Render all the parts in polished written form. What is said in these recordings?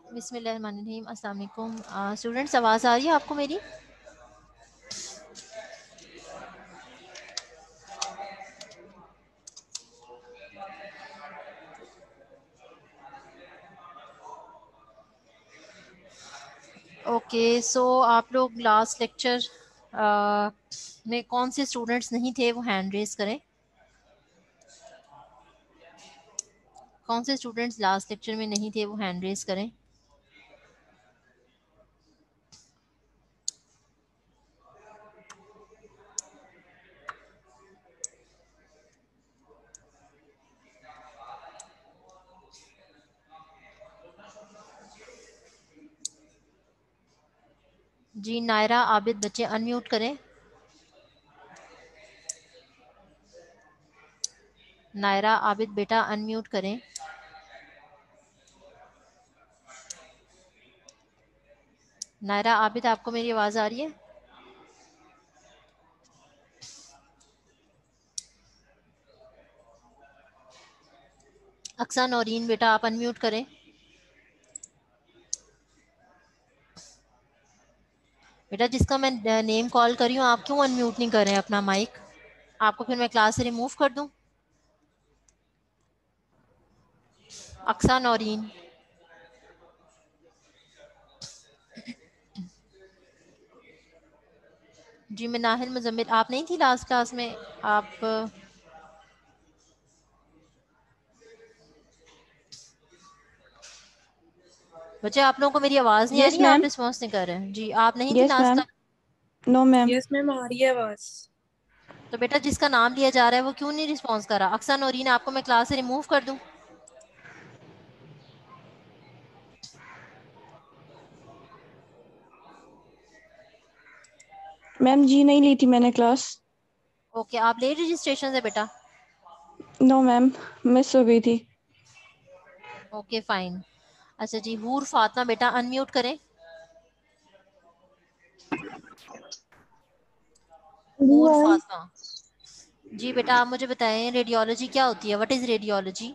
बिस्मिल्लाहिर्रहमानिर्रहीम। अस्सलाम वालेकुम। स्टूडेंट्स, आवाज़ आ रही है आपको मेरी? ओके, सो आप लोग लास्ट लेक्चर में कौन से स्टूडेंट्स नहीं थे वो हैंड रेज करें। कौन से स्टूडेंट्स लास्ट लेक्चर में नहीं थे वो हैंड रेज करें। जी, नायरा आबिद बच्चे अनम्यूट करें। नायरा आबिद बेटा अनम्यूट करें। नायरा आबिद, आपको मेरी आवाज़ आ रही है? अक्सा नौरीन बेटा आप अनम्यूट करें। बेटा जिसका मैं नेम कॉल कर रही हूँ आप क्यों अनम्यूट नहीं कर रहे हैं अपना माइक? आपको फिर मैं क्लास से रिमूव कर दूं? अक्सा नौरीन। जी, मैं नाहिल मुजम्मिल, आप नहीं थी लास्ट क्लास में? आप बच्चे, आप लोगों को मेरी आवाज़ नहीं आ यस रही है? आप मैम। रिस्पॉन्स नहीं कर रहे हैं जी। आप नहीं थी yes last ma'am. Class? No ma'am. Yes ma'am, आ रही है आवाज। तो बेटा जिसका नाम लिया जा रहा है वो क्यों नहीं रिस्पॉन्स कर रहा? अक्सा नौरीन, आपको मैं क्लास से रिमूव कर दूं? मैम जी नहीं ली थी मैंने क्लास। ओके, आप लेट रजिस्ट्रेशन है बेटा? नो मैम, मिस हो गई थी। Okay fine. अच्छा जी, हूर फातिमा बेटा अनम्यूट करें। जी हूर मैम। फातिमा जी बेटा, आप मुझे बताएं रेडियोलॉजी क्या होती है? What is radiology?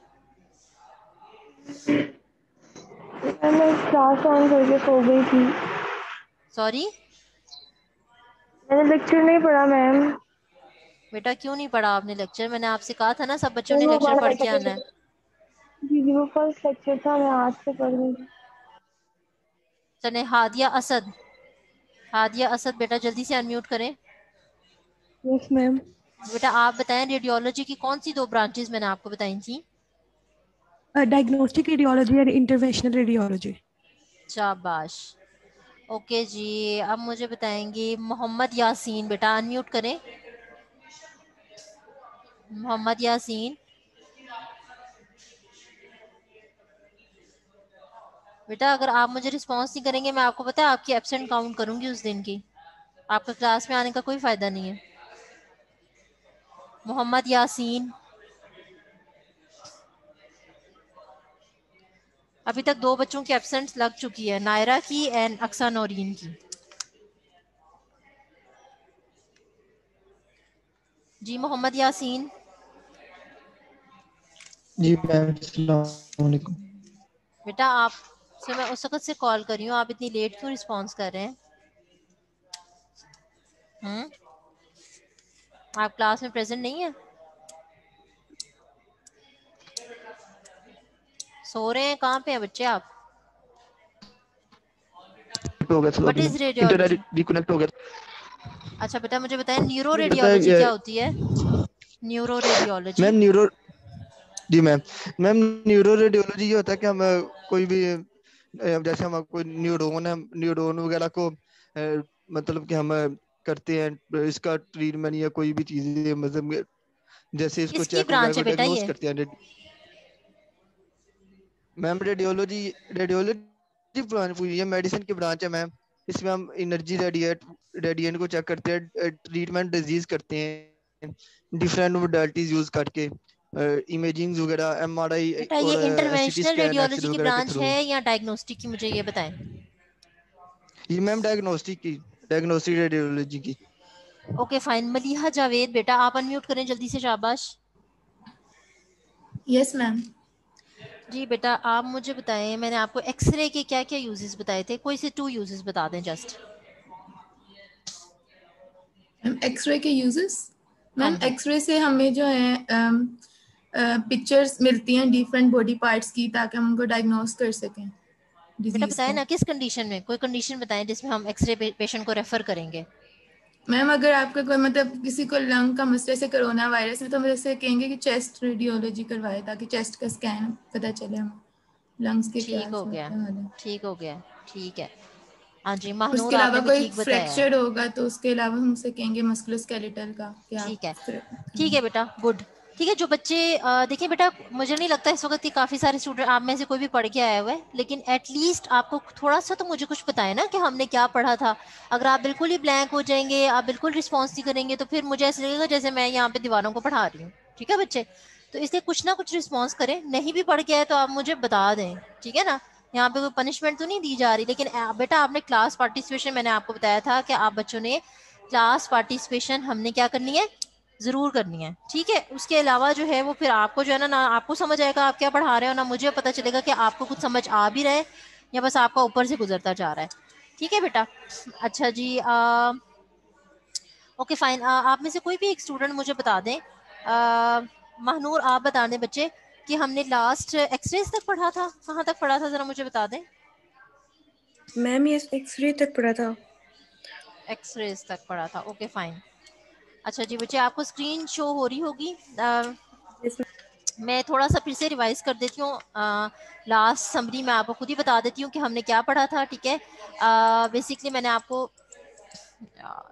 मैं क्लास ऑन करके सो गई थी। सॉरी मैंने लेक्चर नहीं पढ़ा मैम। बेटा, क्यों नहीं पढ़ा आपने लेक्चर? मैंने आपसे कहा था ना सब बच्चों ने मैम वो लेक्चर हमारा पढ़ के आना है। जी वो फर्स्ट लेक्चर था, मैं आज से पढ़ रही थी। चले, हादिया असद। हादिया असद बेटा जल्दी से अनम्यूट करें। Yes ma'am. बेटा आप बताएं रेडियोलॉजी की कौन सी दो ब्रांचेस मैंने आपको बताई थी? डायग्नोस्टिक रेडियोलॉजी और इंटरवेंशनल रेडियोलॉजी। शाबाश। ओके जी, अब मुझे बताएंगे मोहम्मद यासीन बेटा अनम्यूट करें। मोहम्मद यासीन बेटा, अगर आप मुझे रिस्पॉन्स नहीं करेंगे मैं आपको पता है आपकी एब्सेंट काउंट करूंगी उस दिन की। आपका क्लास में आने का कोई फायदा नहीं है। मोहम्मद यासीन, अभी तक दो बच्चों की एब्सेंट लग चुकी है, नायरा की एंड अक्सा नौरीन की। जी मोहम्मद यासीन। जी मैम, अस्सलाम वालेकुम। बेटा आपसे मैं उस वक्त से कॉल कर रही हूँ, आप इतनी लेट क्यों रिस्पॉन्स कर रहे हैं? आप क्लास में प्रेजेंट नहीं है? सो रहे हैं? कहाँ पे हैं बच्चे आप? हो गया था व्हाट अभी इज में। रेडियोलॉजी? इंटरनेट रिकनेक्ट हो गया। अच्छा बेटा मुझे बताएं न्यूरो मुझे पता रेडियोलॉजी है क्या होती है? Neuro radiology. Ma'am neuro. जी मैम। मैम न्यूरो रेडियोलॉजी ये होता है कि हम कोई भी जैसे हम कोई न्यूरॉन है, न्यूरॉन वगैरह को मतलब कि हम करते हैं इसका ट्रीटमेंट या कोई भी चीज मतलब जैसे इसको किसकी चेक वगैरह ब्रांच को है बेटा डायग्नोस ये? करते हैं। मैम रेडियोलॉजी रेडियोलॉजी ब्रांच हुई है, मेडिसिन की ब्रांच है मैम। इसमें हम एनर्जी रेडिएंट को चेक करते हैं, ट्रीटमेंट डिजीज करते हैं डिफरेंट मोडालिटीज यूज करके, इमेजिंग वगैरह एमआरआई बेटा ये और CT interventional scan X-ray radiology की वगैरह के ब्रांच थ्रू। है या डायग्नोस्टिक की, मुझे ये बताएं। ये मैम डायग्नोस्टिक की, डायग्नोस्टिक रेडियोलॉजी की। Okay fine. मलिहा जावेद बेटा आप अनम्यूट करें जल्दी से, शाबाश। Yes ma'am. जी बेटा आप मुझे बताएं, मैंने आपको एक्सरे के क्या क्या यूजेस बताए थे, कोई से 2 यूजेस बता दें जस्ट। एक्सरे के यूजेस हाँ मैम, जी एक्सरे से हमें जो है पिक्चर्स मिलती हैं डिफरेंट बॉडी पार्ट्स की, ताकि हम उनको डायग्नोस कर सकें बेटा, डिजीज बताएं को। ना किस कंडीशन में, कोई कंडीशन बताएं जिसमें हम एक्सरे पेशेंट को रेफर करेंगे। मैम अगर आपका कोई मतलब किसी को लंग का मसले से कोरोना वायरस में, तो हम जैसे कहेंगे कि चेस्ट रेडियोलॉजी करवाए, ताकि चेस्ट का स्कैन पता चले हमें लंग्स के क्या ठीक हो गया, हाल है। ठीक हो गया, ठीक है। हाँ जी उसके महानूर अलावा आपने भी कोई ठीक बताया है। फ्रैक्चर होगा तो उसके अलावा हम उसे कहेंगे मस्कुलोस्केलेटल का कि आप ठीक है, ठीक है बेटा, गुड। ठीक है, जो बच्चे देखिए बेटा, मुझे नहीं लगता इस वक्त काफ़ी सारे स्टूडेंट आप में से कोई भी पढ़ के आया हुआ है, लेकिन एटलीस्ट आपको थोड़ा सा तो मुझे कुछ बताए ना कि हमने क्या पढ़ा था। अगर आप बिल्कुल ही ब्लैंक हो जाएंगे, आप बिल्कुल रिस्पॉन्स नहीं करेंगे, तो फिर मुझे ऐसा लगेगा जैसे मैं यहाँ पे दीवारों को पढ़ा रही हूँ। ठीक है बच्चे, तो इसलिए कुछ ना कुछ रिस्पॉन्स करें। नहीं भी पढ़ के आए तो आप मुझे बता दें, ठीक है ना। यहाँ पे कोई पनिशमेंट तो नहीं दी जा रही, लेकिन बेटा आपने क्लास पार्टिसिपेशन, मैंने आपको बताया था कि आप बच्चों ने क्लास पार्टिसिपेशन हमने क्या करनी है, जरूर करनी है। ठीक है, उसके अलावा जो है वो फिर आपको जो है ना आपको समझ आएगा आप क्या पढ़ा रहे हो, ना मुझे पता चलेगा कि आपको कुछ समझ आ भी रहा है या बस आपका ऊपर से गुजरता जा रहा है। ठीक है बेटा, अच्छा जी ओके फाइन। आप में से कोई भी एक स्टूडेंट मुझे बता दें, महनूर आप बता दें बच्चे कि हमने लास्ट एक्सरेज तक पढ़ा था, कहाँ तक पढ़ा था जरा मुझे बता दें। मैम ये एक्सरे तक पढ़ा था। एक्सरेज तक पढ़ा था, ओके फाइन। अच्छा जी बच्चे, आपको स्क्रीन शो हो रही होगी। Yes, मैं थोड़ा सा फिर से रिवाइज कर देती हूँ। लास्ट समरी मैं आपको खुद ही बता देती हूँ कि हमने क्या पढ़ा था। ठीक है, बेसिकली मैंने आपको यार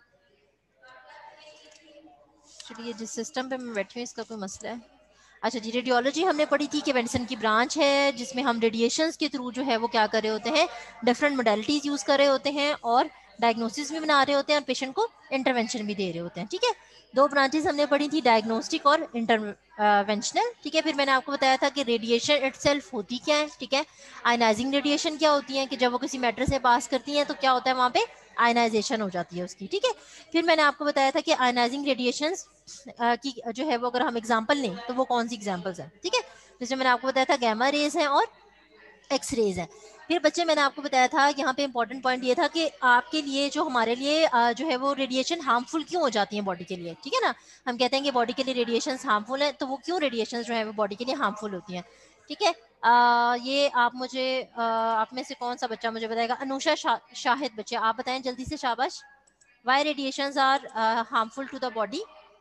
चलिए जिस सिस्टम पे मैं बैठी हूँ इसका कोई मसला है। अच्छा जी, रेडियोलॉजी हमने पढ़ी थी कि मेडिसिन की ब्रांच है जिसमें हम रेडिएशंस के थ्रू जो है वो क्या कर रहे होते हैं, डिफरेंट मोडेलिटीज यूज कर रहे होते हैं और डायग्नोसिस भी बना रहे होते हैं और पेशेंट को इंटरवेंशन भी दे रहे होते हैं। ठीक है, 2 ब्रांचेस हमने पढ़ी थी, डायग्नोस्टिक और इंटरवेंशनल। ठीक है, फिर मैंने आपको बताया था कि रेडिएशन इटसेल्फ होती क्या है। ठीक है, आयनाइजिंग रेडिएशन क्या होती है कि जब वो किसी मैटर से पास करती हैं तो क्या होता है, वहाँ पे आयनाइजेशन हो जाती है उसकी। ठीक है, फिर मैंने आपको बताया था कि आयनाइजिंग रेडिएशंस की जो है वो अगर हम एग्जांपल लें तो वो कौन सी एग्जांपल्स हैं। ठीक है, जैसे मैंने आपको बताया था गैमा रेज हैं और एक्स रेज हैं। फिर बच्चे मैंने आपको बताया था यहाँ पे इंपॉर्टेंट पॉइंट ये था कि आपके लिए जो हमारे लिए जो है वो रेडिएशन हार्मफुल क्यों हो जाती है बॉडी के लिए। ठीक है ना, हम कहते हैं कि बॉडी के लिए रेडिएशन हार्मफुल है, तो वो क्यों रेडिएशन जो है वो बॉडी के लिए हार्मफुल होती हैं। ठीक है, ये आप मुझे आप में से कौन सा बच्चा मुझे बताएगा, अनुषा शाहिद बच्चे आप बताएं जल्दी से, शाबाश। Why radiations are harmful to the body.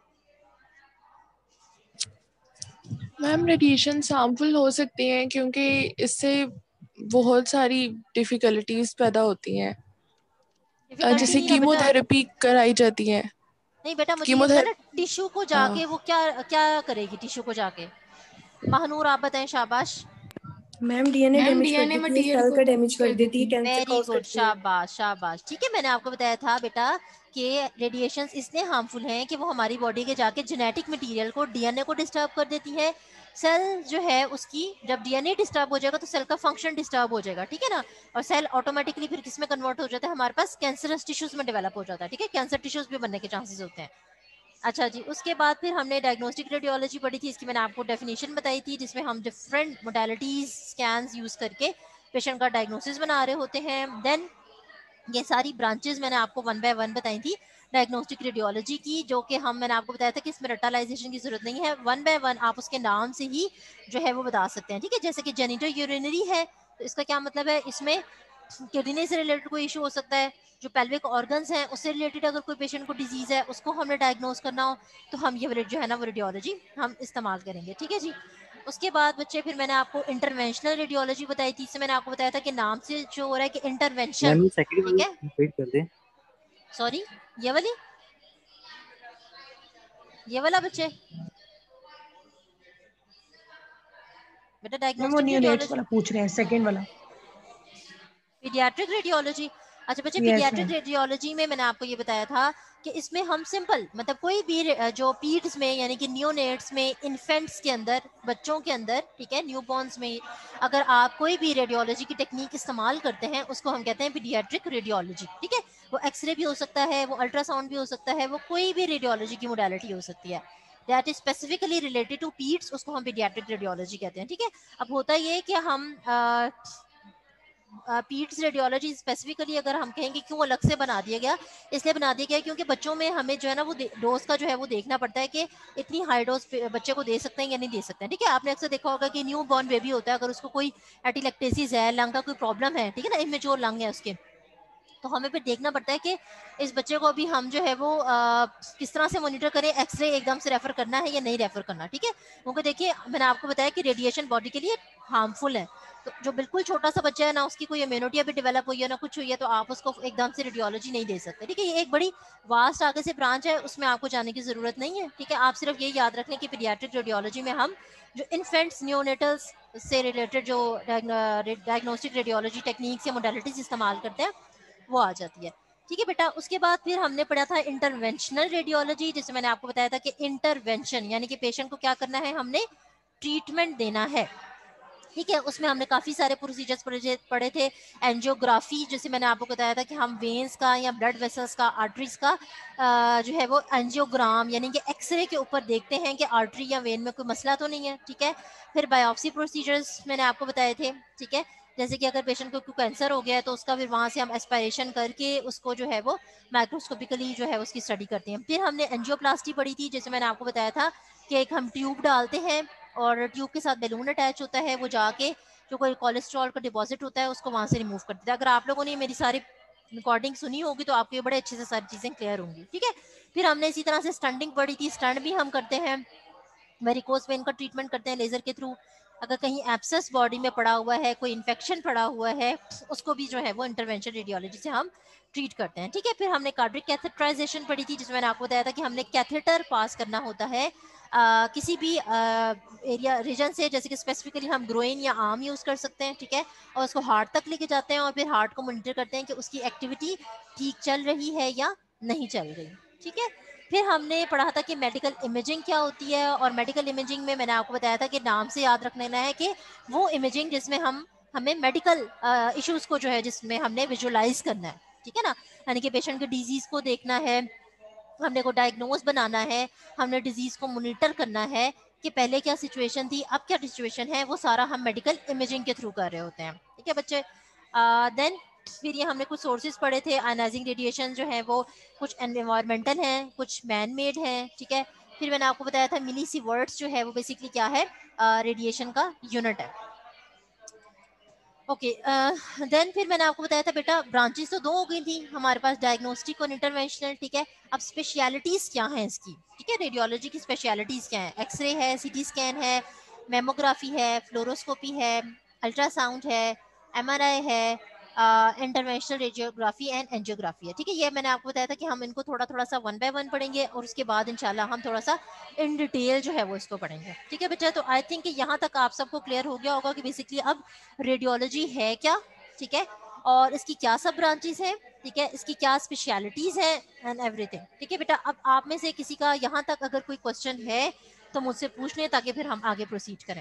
Ma'am radiation harmful हो सकती हैं क्योंकि इससे बहुत सारी डिफिकल्टीज पैदा होती हैं, डिफिकल्टी जैसे नहीं है बेटा, कीमोथेरेपी कराई जाती है। नहीं बेटा मुझे ये बताना कीमोथेरेपी टिश्यू को जाके वो क्या क्या करेगी टिश्यू को जाके। महानूर आप बताएं, शाबाश। मैम डीएनए मैम डैमेज कर डीएनए देती है, मटेरियल सेल को का डैमेज डैमेज कर कर देती है, देती है। कैंसर वेरी कॉज गुड, करती है। शाबाश शाबाश। ठीक है, मैंने आपको बताया था बेटा कि रेडिएशंस इसलिए हार्मफुल हैं कि वो हमारी बॉडी के जाके जेनेटिक मटेरियल को, डीएनए को डिस्टर्ब कर देती है। सेल जो है उसकी जब डीएनए डिस्टर्ब हो जाएगा तो सेल का फंक्शन डिस्टर्ब हो जाएगा। ठीक है ना, और सेल ऑटोमेटिकली फिर किस में कन्वर्ट हो जाता है, हमारे पास कैंसरस टिश्यूज में डेवलप हो जाता है। ठीक है, कैंसर टिश्यूज भी बनने के चांसेस होते हैं। अच्छा जी, उसके बाद फिर हमने डायग्नोस्टिक रेडियोलॉजी पढ़ी थी, इसकी मैंने आपको डेफिनेशन बताई थी, जिसमें हम डिफरेंट मोडालिटीज स्कैन्स यूज करके पेशेंट का डायग्नोसिस बना रहे होते हैं। देन ये सारी ब्रांचेस मैंने आपको वन बाय वन बताई थी डायग्नोस्टिक रेडियोलॉजी की, जो कि हम मैंने आपको बताया था कि इसमें रटालाइजेशन की जरूरत नहीं है, वन बाय वन आप उसके नाम से ही जो है वो बता सकते हैं। ठीक है, जैसे कि जेनिटो यूरिनरी है तो इसका क्या मतलब है, इसमें किडनी से रिलेटेड कोई इशू हो सकता है, जो पेल्विक ऑर्गन्स हैं उससे रिलेटेड अगर कोई पेशेंट को डिजीज है उसको हमने डायग्नोस करना हो तो हम ये जो है ना वो रेडियोलॉजी हम इस्तेमाल करेंगे। ठीक है जी, उसके बाद बच्चे फिर मैंने आपको इंटरवेंशनल रेडियोलॉजी बताई थी, इससे मैंने आपको बताया था कि नाम से जो हो रहा है कि इंटरवेंशन। मैम ये सेकंड ठीक वाली है, कंप्लीट कर दें। सॉरी ये वाली, ये वाला बच्चे बेटा मैम वो डायग्नोस्टिक नियोनेट्स रेडियोलॉजी, वाला पूछ रहे हैं, सेकंड वाला। Paediatric radiology. अच्छा बच्चे, यस पीडियाट्रिक मैम। रेडियोलॉजी में मैंने आपको ये बताया था कि इसमें हम सिंपल मतलब कोई भी जो पीड्स में यानी कि नियोनेट्स में, इन्फेंट्स के अंदर, बच्चों के अंदर, ठीक है न्यूबॉर्न्स में, अगर आप कोई भी रेडियोलॉजी की टेक्निक इस्तेमाल करते हैं उसको हम कहते हैं पीडियाट्रिक रेडियोलॉजी। ठीक है, वो एक्सरे भी हो सकता है, वो अल्ट्रासाउंड भी हो सकता है, वो कोई भी रेडियोलॉजी की मोडालिटी हो सकती है। That is specifically related to peds, उसको हम पीडियाट्रिक रेडियोलॉजी कहते हैं। ठीक है, अब होता ये है कि हम पीड्स रेडियोलॉजी स्पेसिफिकली अगर हम कहेंगे क्यों अलग से बना दिया गया, इसलिए बना दिया गया क्योंकि बच्चों में हमें जो है ना वो डोज का जो है वो देखना पड़ता है कि इतनी हाई डोज बच्चे को दे सकते हैं या नहीं दे सकते हैं। ठीक है, आपने अक्सर देखा होगा कि न्यू बॉर्न बेबी होता है, अगर उसको कोई एटिलेक्टेसिस है, लंग का कोई प्रॉब्लम है, ठीक है ना, इमेच्योर लंग है उसके, तो हमें फिर देखना पड़ता है कि इस बच्चे को अभी हम जो है वो किस तरह से मॉनिटर करें, एक्सरे एकदम से रेफर करना है या नहीं रेफर करना। ठीक है, क्योंकि देखिए मैंने आपको बताया कि रेडिएशन बॉडी के लिए हार्मफुल है, तो जो बिल्कुल छोटा सा बच्चा है ना, उसकी कोई इम्यूनिटी अभी डेवलप हुई है ना कुछ हुई है, तो आप उसको एकदम से रेडियोलॉजी नहीं दे सकते। ठीक है, ये एक बड़ी वास्ट आगे से ब्रांच है, उसमें आपको जाने की जरूरत नहीं है। ठीक है, आप सिर्फ ये याद रख लें कि पीडियाट्रिक रेडियोलॉजी में हम जो इन्फेंट्स न्योनेटल्स से रिलेटेड जो डायग्नोस्टिक रेडियोलॉजी टेक्निक्स या मोडेलिटीज इस्तेमाल करते हैं वो आ जाती है। ठीक है बेटा, उसके बाद फिर हमने पढ़ा था इंटरवेंशनल रेडियोलॉजी, जिसमें मैंने आपको बताया था कि इंटरवेंशन यानी कि पेशेंट को क्या करना है, हमने ट्रीटमेंट देना है। ठीक है, उसमें हमने काफ़ी सारे प्रोसीजर्स पढ़े थे। एंजियोग्राफी, जैसे मैंने आपको बताया था कि हम वेन्स का या ब्लड वेसल्स का, आर्टरीज का जो है वो एंजियोग्राम यानी कि एक्सरे के ऊपर देखते हैं कि आर्टरी या वेन में कोई मसला तो नहीं है। ठीक है, फिर बायोप्सी प्रोसीजर्स मैंने आपको बताए थे। ठीक है, जैसे कि अगर पेशेंट को कैंसर हो गया है तो उसका फिर वहाँ से हम एस्पायरेशन करके उसको जो है वो माइक्रोस्कोपिकली जो है उसकी स्टडी करते हैं। फिर हमने एंजियोप्लास्टी पढ़ी थी, जैसे मैंने आपको बताया था कि एक हम ट्यूब डालते हैं और ट्यूब के साथ बैलून अटैच होता है, वो जाके जो कोई कोलेस्ट्रॉल का डिपॉजिट होता है उसको वहाँ से रिमूव कर देता है। अगर आप लोगों ने मेरी सारी रिकॉर्डिंग सुनी होगी तो आपको ये बड़े अच्छे से सारी चीज़ें क्लियर होंगी। ठीक है, फिर हमने इसी तरह से स्टंटिंग पढ़ी थी, स्टंट भी हम करते हैं, वेरिकोस वेन का ट्रीटमेंट करते हैं लेजर के थ्रू। अगर कहीं एब्सेस बॉडी में पड़ा हुआ है, कोई इन्फेक्शन पड़ा हुआ है, उसको भी जो है वो इंटरवेंशन रेडियोलॉजी से हम ट्रीट करते हैं। ठीक है, फिर हमने कार्डिक कैथेटराइजेशन पढ़ी थी, जिसमें मैंने आपको बताया था कि हमने कैथेटर पास करना होता है किसी भी एरिया रीजन से, जैसे कि स्पेसिफिकली हम ग्रोइन या आर्म यूज़ कर सकते हैं। ठीक है, और उसको हार्ट तक लेके जाते हैं और फिर हार्ट को मॉनिटर करते हैं कि उसकी एक्टिविटी ठीक चल रही है या नहीं चल रही। ठीक है, फिर हमने पढ़ा था कि मेडिकल इमेजिंग क्या होती है, और मेडिकल इमेजिंग में मैंने आपको बताया था कि नाम से याद रख लेना है कि वो इमेजिंग जिसमें हमें मेडिकल इश्यूज को जो है जिसमें हमने विजुअलाइज करना है। ठीक है ना, यानी कि पेशेंट के डिजीज को देखना है, हमने को डायग्नोज बनाना है, हमने डिजीज को मॉनिटर करना है कि पहले क्या सिचुएशन थी, अब क्या सिचुएशन है, वो सारा हम मेडिकल इमेजिंग के थ्रू कर रहे होते हैं। ठीक है बच्चे, देन फिर ये हमने कुछ सोर्सेज पढ़े थे। आयनाइजिंग रेडिएशन जो है वो कुछ एनवायरमेंटल हैं, कुछ मैन मेड हैं। ठीक है, फिर मैंने आपको बताया था मिली सीवर्ट्स जो है वो बेसिकली क्या है, रेडिएशन का यूनिट है। ओके, देन फिर मैंने आपको बताया था बेटा ब्रांचेस तो दो हो गई थी हमारे पास, डायग्नोस्टिक और इंटरवेंशनल। ठीक है, अब स्पेशलिटीज़ क्या हैं इसकी। ठीक है, रेडियोलॉजी की स्पेशलिटीज़ क्या हैं, एक्सरे है, सीटी स्कैन है, मेमोग्राफी है, फ्लोरोस्कोपी है, अल्ट्रासाउंड है, एमआरआई है, इंटरवेंशनल रेडियोग्राफी एंड एंजियोग्राफी है। ठीक है, ये मैंने आपको बताया था कि हम इनको थोड़ा थोड़ा सा वन बाय वन पढ़ेंगे और उसके बाद इंशाल्लाह हम थोड़ा सा इन डिटेल जो है वो इसको पढ़ेंगे। ठीक है बच्चा, तो आई थिंक कि यहाँ तक आप सबको क्लियर हो गया होगा कि बेसिकली अब रेडियोलॉजी है क्या। ठीक है, और इसकी क्या सब ब्रांचेस हैं, ठीक है, इसकी क्या स्पेशलिटीज़ हैं एंड एवरीथिंग। ठीक है बेटा, अब आप में से किसी का यहाँ तक अगर कोई क्वेश्चन है तो मुझसे पूछ लें ताकि फिर हम आगे प्रोसीड करें।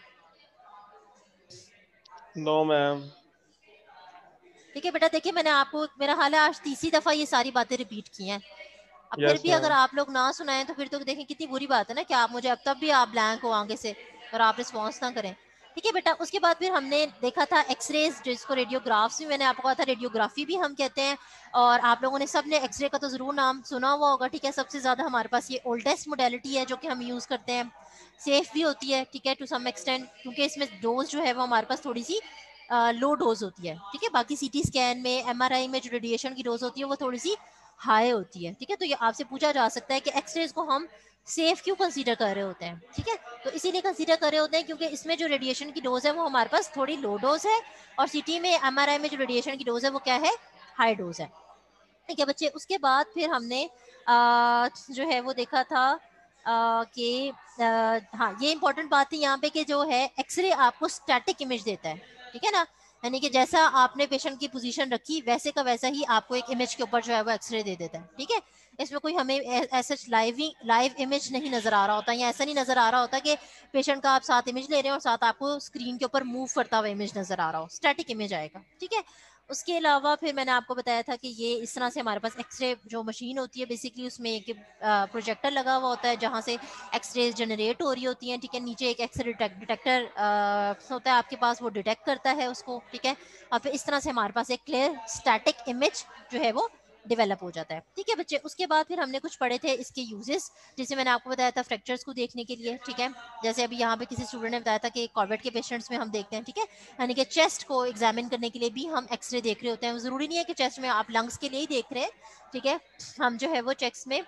No ma'am. ठीक है बेटा, देखिए मैंने आपको, मेरा हाल है आज तीसरी दफ़ा ये सारी बातें रिपीट की हैं, अब फिर भी अगर आप लोग ना सुनाएं तो फिर तो देखें कितनी बुरी बात है ना कि आप मुझे अब तब भी आप ब्लैंक हो आगे से और आप रिस्पॉन्स ना करें। ठीक है बेटा, उसके बाद फिर हमने देखा था एक्सरेज, जिसको रेडियोग्राफ्स भी मैंने आपको कहा था, रेडियोग्राफी भी हम कहते हैं, और आप लोगों ने सब ने एक्सरे का तो ज़रूर नाम सुना हुआ होगा। ठीक है, सबसे ज़्यादा हमारे पास ये ओल्डेस्ट मोडेलिटी है जो कि हम यूज़ करते हैं, सेफ भी होती है। ठीक है, टू सम एक्सटेंट, क्योंकि इसमें डोज जो है वो हमारे पास थोड़ी सी लो डोज होती है। ठीक है, बाकी सीटी स्कैन में, एमआरआई में जो रेडिएशन की डोज होती है वो थोड़ी सी हाई होती है। ठीक है, तो ये आपसे पूछा जा सकता है कि एक्सरेज को हम सेफ क्यों कंसीडर कर रहे होते हैं। ठीक है, तो इसीलिए कंसीडर कर रहे होते हैं क्योंकि इसमें जो रेडिएशन की डोज है वो हमारे पास थोड़ी लो डोज है, और सीटी में, एमआरआई में जो रेडिएशन की डोज है वो क्या है, हाई डोज है। ठीक है बच्चे, उसके बाद फिर हमने जो है वो देखा था कि हाँ, ये इंपॉर्टेंट बात थी यहाँ पे कि जो है एक्सरे आपको स्टैटिक इमेज देता है। ठीक है ना, यानी कि जैसा आपने पेशेंट की पोजीशन रखी वैसे का वैसा ही आपको एक इमेज के ऊपर जो है वो एक्सरे दे देता है। ठीक है, इसमें कोई हमें ऐसा लाइव इमेज नहीं नजर आ रहा होता, या ऐसा नहीं नजर आ रहा होता कि पेशेंट का आप साथ इमेज ले रहे हैं और साथ आपको स्क्रीन के ऊपर मूव करता हुआ इमेज नजर आ रहा हो, स्टैटिक इमेज आएगा। ठीक है, उसके अलावा फिर मैंने आपको बताया था कि ये इस तरह से हमारे पास एक्सरे जो मशीन होती है बेसिकली उसमें एक प्रोजेक्टर लगा हुआ होता है जहाँ से एक्सरे जनरेट हो रही होती हैं, ठीक है। नीचे एक एक्सरे डिटेक्टर होता है आपके पास, वो डिटेक्ट करता है उसको, ठीक है। और फिर इस तरह से हमारे पास एक क्लियर स्टैटिक इमेज जो है वो डेवलप हो जाता है, ठीक है बच्चे। उसके बाद फिर हमने कुछ पढ़े थे इसके यूजेस, जैसे मैंने आपको बताया था फ्रैक्चर्स को देखने के लिए, ठीक है। जैसे अभी यहाँ पे किसी स्टूडेंट ने बताया था कि कॉर्बेट के पेशेंट्स में हम देखते हैं, ठीक है, यानी कि चेस्ट को एग्जामिन करने के लिए भी हम एक्सरे देख रहे होते हैं। जरूरी नहीं है कि चेस्ट में आप लंग्स के लिए ही देख रहे हैं, ठीक है। हम जो है वो चेस्ट में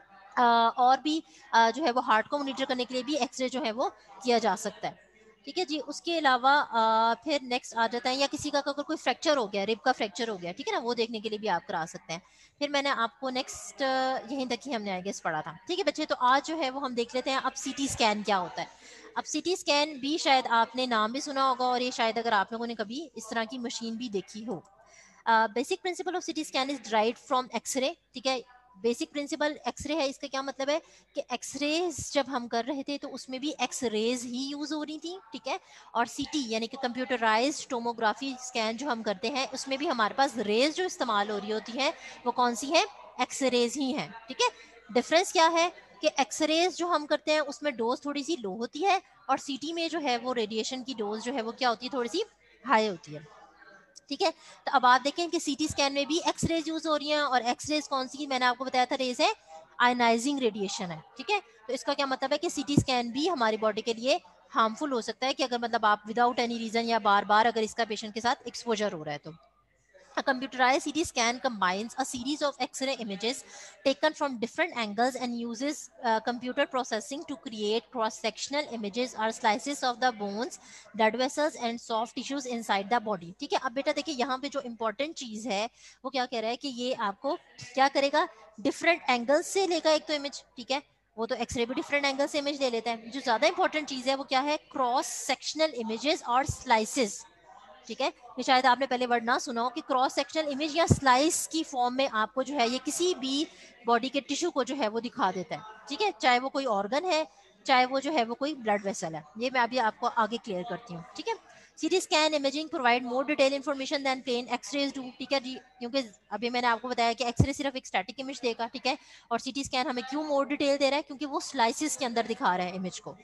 और भी जो है वो हार्ट को मॉनिटर करने के लिए भी एक्सरे जो है वो किया जा सकता है, ठीक है जी। उसके अलावा फिर नेक्स्ट आ जाता है, या किसी का अगर कोई फ्रैक्चर हो गया, रिब का फ्रैक्चर हो गया, ठीक है ना, वो देखने के लिए भी आप करा सकते हैं। फिर मैंने आपको नेक्स्ट यहीं तक ही हमने आई गेस पढ़ा था, ठीक है बच्चे। तो आज जो है वो हम देख लेते हैं अब सीटी स्कैन क्या होता है। अब सीटी स्कैन भी शायद आपने नाम भी सुना होगा, और ये शायद अगर आप लोगों ने कभी इस तरह की मशीन भी देखी हो। Basic principle of CT scan is derived from X-ray, ठीक है। बेसिक प्रिंसिपल एक्सरे है, इसका क्या मतलब है कि एक्सरेज जब हम कर रहे थे तो उसमें भी एक्सरेज ही यूज हो रही थी, ठीक है। और सीटी यानी कि कंप्यूटराइज्ड टोमोग्राफी स्कैन जो हम करते हैं उसमें भी हमारे पास रेज जो इस्तेमाल हो रही होती है वो कौन सी है, एक्सरेज ही है, ठीक है। डिफरेंस क्या है कि एक्सरेज जो हम करते हैं उसमें डोज थोड़ी सी लो होती है, और सीटी में जो है वो रेडिएशन की डोज जो है वो क्या होती है, थोड़ी सी हाई होती है, ठीक है। तो अब आप देखें कि सीटी स्कैन में भी एक्सरेज यूज हो रही हैं, और एक्सरेज कौन सी, मैंने आपको बताया था रेज है आयनाइजिंग रेडिएशन है, ठीक है। तो इसका क्या मतलब है कि सीटी स्कैन भी हमारी बॉडी के लिए हार्मफुल हो सकता है कि अगर मतलब आप विदाउट एनी रीजन या बार बार अगर इसका पेशेंट के साथ एक्सपोजर हो रहा है तो। A computerized CT scan combines a series of X-ray images taken from different angles and uses computer processing to create cross-sectional images or slices of the bones, blood vessels and soft tissues inside the body. ठीक है। अब बेटा देखिए यहाँ पे जो important चीज है वो क्या कह रहा है कि ये आपको क्या करेगा, डिफरेंट एंगल्स से लेगा एक तो इमेज, ठीक है। वो तो एक्सरे भी डिफरेंट एंगल से इमेज ले लेता है। जो ज्यादा इंपॉर्टेंट चीज है वो क्या है, क्रॉस सेक्शनल इमेजेस और स्लाइसेस, ठीक है। ये शायद आपने पहले वर्ड ना सुना हो कि क्रॉस सेक्शनल इमेज या स्लाइस की फॉर्म में आपको जो है ये किसी भी बॉडी के टिश्यू को जो है वो दिखा देता है, ठीक है। चाहे वो कोई ऑर्गन है, चाहे वो जो है वो कोई ब्लड वेसल है। ये मैं अभी आपको आगे क्लियर करती हूँ, ठीक है। CT scan imaging provide more detail information than plain X-rays do, ठीक है जी। क्योंकि अभी मैंने आपको बताया कि एक्सरे सिर्फ एक स्टैटिक इमेज देगा, ठीक है। और सीटी स्कैन हमें क्यों मोर डिटेल दे रहा है, क्योंकि वो स्लाइसिस के अंदर दिखा रहा है इमेज को।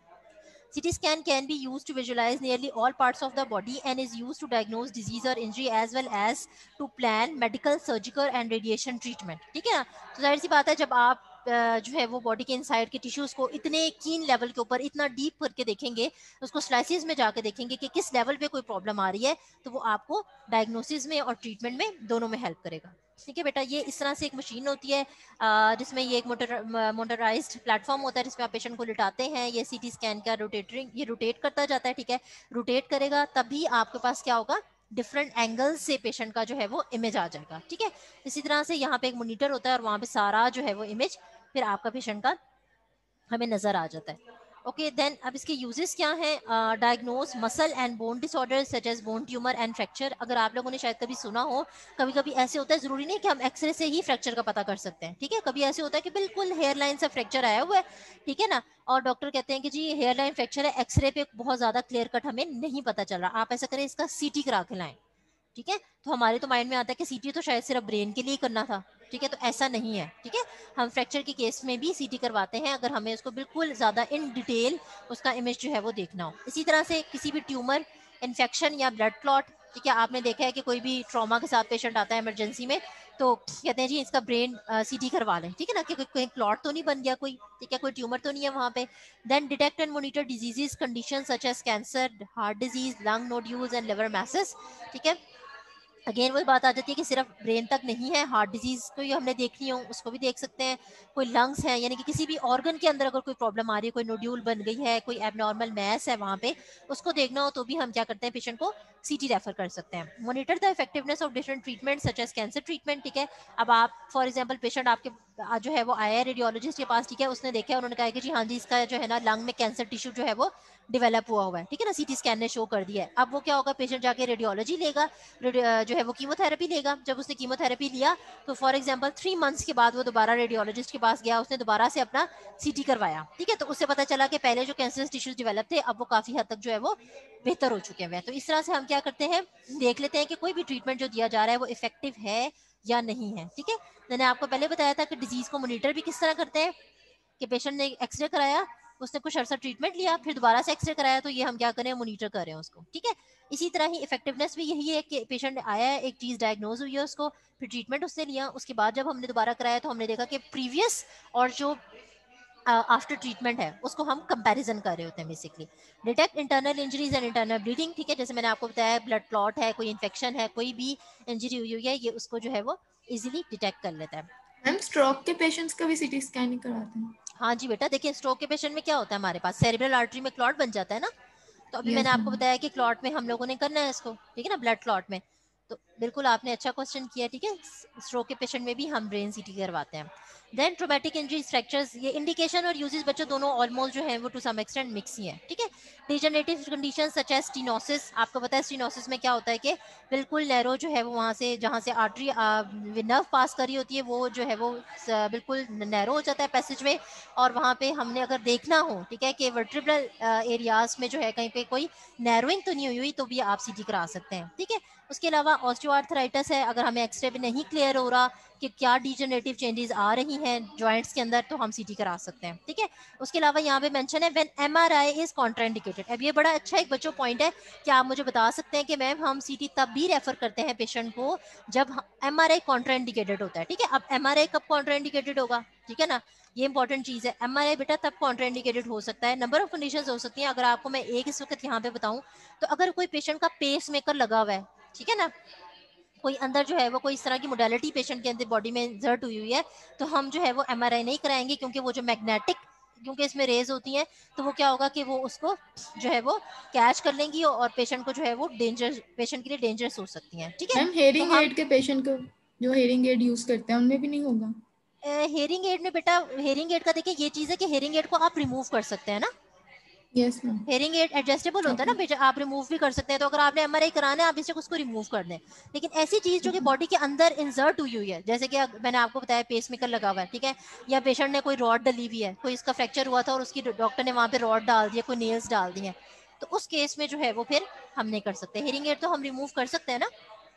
CT scan can be used to visualize nearly all parts of the body and is used to diagnose disease or injury as well as to plan medical, surgical and radiation treatment, ठीक है ना। तो जाहिर सी बात है जब आप जो है वो बॉडी के इनसाइड के टिश्यूज को इतने कीन लेवल के ऊपर इतना डीप करके देखेंगे, उसको स्लाइसिस में जाके देखेंगे कि किस लेवल पे कोई प्रॉब्लम आ रही है, तो वो आपको डायग्नोसिस में और ट्रीटमेंट में दोनों में हेल्प करेगा, ठीक है बेटा। ये इस तरह से एक मशीन होती है जिसमें ये एक मोटराइज्ड प्लेटफॉर्म होता है जिसमें आप पेशेंट को लिटाते हैं। ये सीटी स्कैन का रोटेटरिंग, ये रोटेट करता जाता है, ठीक है। रोटेट करेगा तभी आपके पास क्या होगा, डिफरेंट एंगल से पेशेंट का जो है वो इमेज आ जाएगा, ठीक है। इसी तरह से यहाँ पे एक मॉनिटर होता है और वहाँ पे सारा जो है वो इमेज फिर आपका पेशेंट का हमें नजर आ जाता है। ओके देन अब इसके यूजेस क्या हैं, diagnose muscle and bone disorder such as bone tumour and fracture. अगर आप लोगों ने शायद कभी सुना हो, कभी कभी ऐसे होता है, जरूरी नहीं कि हम एक्सरे से ही फ्रैक्चर का पता कर सकते हैं, ठीक है। कभी ऐसे होता है कि बिल्कुल हेयर लाइन से फ्रैक्चर आया हुआ है, ठीक है ना, और डॉक्टर कहते हैं कि जी हेयर लाइन फ्रैक्चर है, एक्सरे पे बहुत ज्यादा क्लियर कट हमें नहीं पता चल रहा, आप ऐसा करें इसका सीटी करा के लाएं, ठीक है। तो हमारे तो माइंड में आता है कि सीटी तो शायद सिर्फ ब्रेन के लिए करना था, ठीक है। तो ऐसा नहीं है, ठीक है। हम फ्रैक्चर के केस में भी सीटी करवाते हैं अगर हमें उसको बिल्कुल ज्यादा इन डिटेल उसका इमेज जो है वो देखना हो। इसी तरह से किसी भी ट्यूमर, इन्फेक्शन या ब्लड क्लॉट, ठीक है, आपने देखा है कि कोई भी ट्रॉमा के साथ पेशेंट आता है इमरजेंसी में तो कहते हैं जी इसका ब्रेन सीटी करवा लें, ठीक है ना, कि कोई क्लॉट तो नहीं बन गया कोई, ठीक है, कोई ट्यूमर तो नहीं है वहाँ पे। Then detect and monitor diseases condition such as cancer, heart disease, lung nodules and liver masses, ठीक है। अगेन वही बात आ जाती है कि सिर्फ ब्रेन तक नहीं है, हार्ट डिजीज को ही हमने देखनी हो उसको भी देख सकते हैं। कोई लंग्स है यानी कि किसी भी ऑर्गन के अंदर अगर कोई प्रॉब्लम आ रही है, कोई नोड्यूल बन गई है, कोई एबनॉर्मल मैस है वहाँ पे, उसको देखना हो तो भी हम क्या करते हैं, पेशेंट को सीटी रेफर कर सकते हैं। Monitor the effectiveness of different treatment such as cancer treatment, ठीक है। अब आप फॉर एग्जाम्पल पेशेंट आपके जो है वो आया है रेडियोलॉजिस्ट के पास, ठीक है, उसने देखा है, उन्होंने कहा कि जी हाँ जी इसका जो है ना लंग में कैंसर टिश्यू जो है वो डेवलप हुआ है, ठीक है ना, सीटी स्कैन ने शो कर दिया है। अब वो क्या होगा, पेशेंट जाके रेडियोलॉजी लेगा, जो है वो कीमोथेरेपी लेगा। जब उसने कीमोथेरेपी लिया तो फॉर एग्जांपल 3 मंथ्स के बाद वो दोबारा रेडियोलॉजिस्ट के पास गया, उसने दोबारा से अपना सीटी करवाया, ठीक है, तो उससे पता चला कि पहले जो कैंसरस टिश्यूज डेवलप थे अब वो काफी हद तक जो है वो बेहतर हो चुके हैं। तो इस तरह से हम क्या करते हैं, देख लेते हैं कि कोई भी ट्रीटमेंट जो दिया जा रहा है वो इफेक्टिव है या नहीं है, ठीक है। मैंने आपको पहले बताया था कि डिजीज को मॉनिटर भी किस तरह करते हैं, कि पेशेंट ने एक्सरे कराया, उसने कुछ अर्सा ट्रीटमेंट लिया, फिर दोबारा से एक्सरे कराया, तो ये हम क्या करें, मॉनिटर कर रहे हैं उसको, ठीक है। इसी तरह ही इफेक्टिवनेस भी यही है कि पेशेंट आया है, एक चीज डायग्नोज हुई है उसको, फिर ट्रीटमेंट उसने लिया, उसके बाद जब हमने दोबारा कराया तो हमने देखा कि प्रीवियस और जो आफ्टर ट्रीटमेंट है उसको हम कंपैरिजन कर रहे होते हैं basically. Detect internal injuries and internal bleeding, ठीक है, जैसे मैंने आपको बताया ब्लड क्लॉट है, कोई इन्फेक्शन है, कोई भी इंजरी हुई है, ये उसको जो है वो इजीली डिटेक्ट कर लेता है। मैम स्ट्रोक के पेशेंट्स का भी सीटी स्कैन ही करवाते हैं? हाँ जी बेटा, देखिए स्ट्रोक के पेशेंट में क्या होता है, हमारे पास सेरेब्रल आर्टरी में क्लॉट बन जाता है ना, तो अभी मैंने आपको बताया कि क्लॉट में हम लोगों ने करना है इसको, ठीक है ना, ब्लड क्लॉट में, तो बिल्कुल आपने अच्छा क्वेश्चन किया, ठीक है। स्ट्रोक के पेशेंट में भी हम ब्रेन सीटी करवाते हैं। देन ट्रोमेटिक इंजरीज, फ्रैक्चर्स, ये इंडिकेशन और यूजेस बच्चों दोनों ऑलमोस्ट जो है वो टू सम एक्सटेंट मिक्स ही है, ठीक है। Degenerative condition such as stenosis, आपको पता है स्टेनोसिस में क्या होता है कि बिल्कुल नैरो जो है वो वहाँ से जहाँ से आर्टरी नर्व पास करी होती है वो जो है वो बिल्कुल नैरो हो जाता है पैसेज में, और वहाँ पे हमने अगर देखना हो, ठीक है, कि वर्टिब्रल एरियाज में जो है कहीं पे कोई नैरोइंग तो नहीं हुई तो भी आप सीटी करा सकते हैं, ठीक है। उसके अलावा ऑस्टियोआर्थराइटिस है, अगर हमें एक्सरे पे नहीं क्लियर हो रहा कि क्या डिजनरेटिव चेंजेस आ रही हैं जॉइंट्स के अंदर, तो हम सीटी करा सकते हैं, ठीक है। उसके अलावा यहाँ पे मेंशन है व्हेन एमआरआई इज कॉन्ट्राइंडिकेटेड। अब ये बड़ा अच्छा एक बच्चों पॉइंट है, क्या आप मुझे बता सकते हैं कि मैम हम सीटी तब भी रेफर करते हैं पेशेंट को जब एमआरआई कॉन्ट्राइंडिकेटेड होता है, ठीक है। अब एमआरआई कब कॉन्ट्राइंडिकेटेड होगा, ठीक है ना, ये इंपॉर्टेंट चीज है। एमआरआई बेटा तब कॉन्ट्राइंडिकेटेड हो सकता है, नंबर ऑफ कंडीशंस हो सकती हैं, अगर आपको मैं एक इस वक्त यहाँ पे बताऊं तो अगर कोई पेशेंट का पेस मेकर लगा हुआ है, ठीक है ना, कोई अंदर जो है वो कोई इस तरह की मोडालिटी पेशेंट के अंदर बॉडी में इंसर्ट हुई हुई है, तो हम जो है वो एमआरआई नहीं कराएंगे, क्योंकि वो जो मैग्नेटिक, क्योंकि इसमें रेज होती हैं, तो वो क्या होगा कि वो उसको जो है वो कैच कर लेंगी और पेशेंट को जो है वो डेंजर, पेशेंट के लिए डेंजरस हो सकती हैं, ठीक है। मैम तो हेयरिंग हम एड के पेशेंट को जो हेयरिंग एड यूज करते हैं उनमें भी नहीं होगा? हेयरिंग एड में बेटा, हेयरिंग एड का देखिए ये चीज है कि हेयरिंग एड को आप रिमूव कर सकते हैं ना, yes ma'am. Hearing aid adjustable होता है ना बेटा, आप रिमूव भी कर सकते हैं, तो अगर आपने एमआरआई कराना है आप बेशक उसको रिमूव कर दें। लेकिन ऐसी चीज जो कि बॉडी के अंदर इंसर्ट हुई हुई है, जैसे कि मैंने आपको बताया पेसमेकर लगा हुआ है, ठीक है, या पेशेंट ने कोई रॉड डली हुई है, कोई इसका फ्रैक्चर हुआ था और उसकी डॉक्टर ने वहां पे रॉड डाल दिया, कोई नेल्स डाल दिए, तो उस केस में जो है वो फिर हम नहीं कर सकते, हेयरिंग एड तो हम रिमूव कर सकते हैं ना।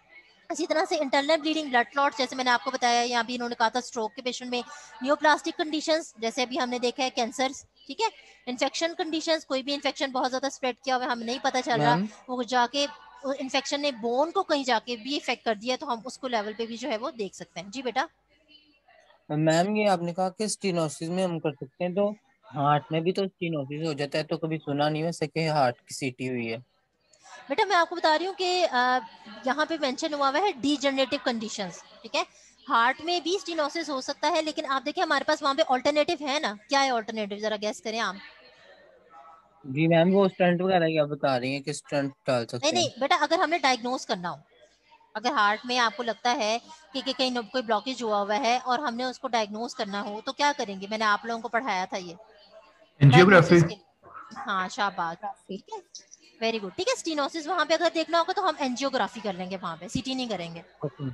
इसी तरह से इंटरनल ब्लीडिंग, ब्लड क्लॉट, जैसे मैंने आपको बताया, यहाँ भी इन्होंने कहा था स्ट्रोक के पेशेंट में नियोप्लास्टिक कंडीशंस, जैसे अभी हमने देखा है कैंसर, ठीक है, इन्फेक्शन कंडीशंस, कोई भी इन्फेक्शन बहुत ज्यादा स्प्रेड किया हुआ है हमें नहीं पता चल रहा, मैम वो जाके इन्फेक्शन ने बोन को कहीं जाके भी इफेक्ट कर दिया, तो हम उसको लेवल पे भी जो है वो देख सकते हैं। जी बेटा। मैम ये आपने कहा कि स्टीनोसिस में हम कर सकते हैं, तो हार्ट में भी तो स्टीनोसिस हो जाता है, तो कभी सुना नहीं वैसे कि हार्ट की सीटी हुई है। बेटा मैं आपको बता रही हूँ कि यहाँ पे मेंशन हुआ है डीजनरेटिव कंडीशंस, ठीक है, हार्ट में भी स्टीनोसिस हो सकता है, लेकिन आप देखिए हमारे पास वहाँ पे ऑल्टरनेटिव है ना, क्या है ऑल्टरनेटिव, जरा गैस करें आप। जी मैम, वो स्टंट वगैरह क्या बता रही हैं कि स्टंट डाल नहीं सकते नहीं हैं? बेटा, अगर हमने डायग्नोज करना हो, अगर हार्ट में आपको लगता है कि कहीं कोई ब्लॉकेज हुआ हुआ है और हमने उसको डायग्नोज करना हो, तो क्या करेंगे, मैंने आप लोगों को पढ़ाया था ये एंजियोग्राफी। डायग्नोसिस के लिए। हाँ शाबाश, ठीक है, वेरी गुड, ठीक है। स्टीनोसिस वहां पे अगर देखना होगा तो हम एंजियोग्राफी कर लेंगे, वहां पे सीटी नहीं करेंगे।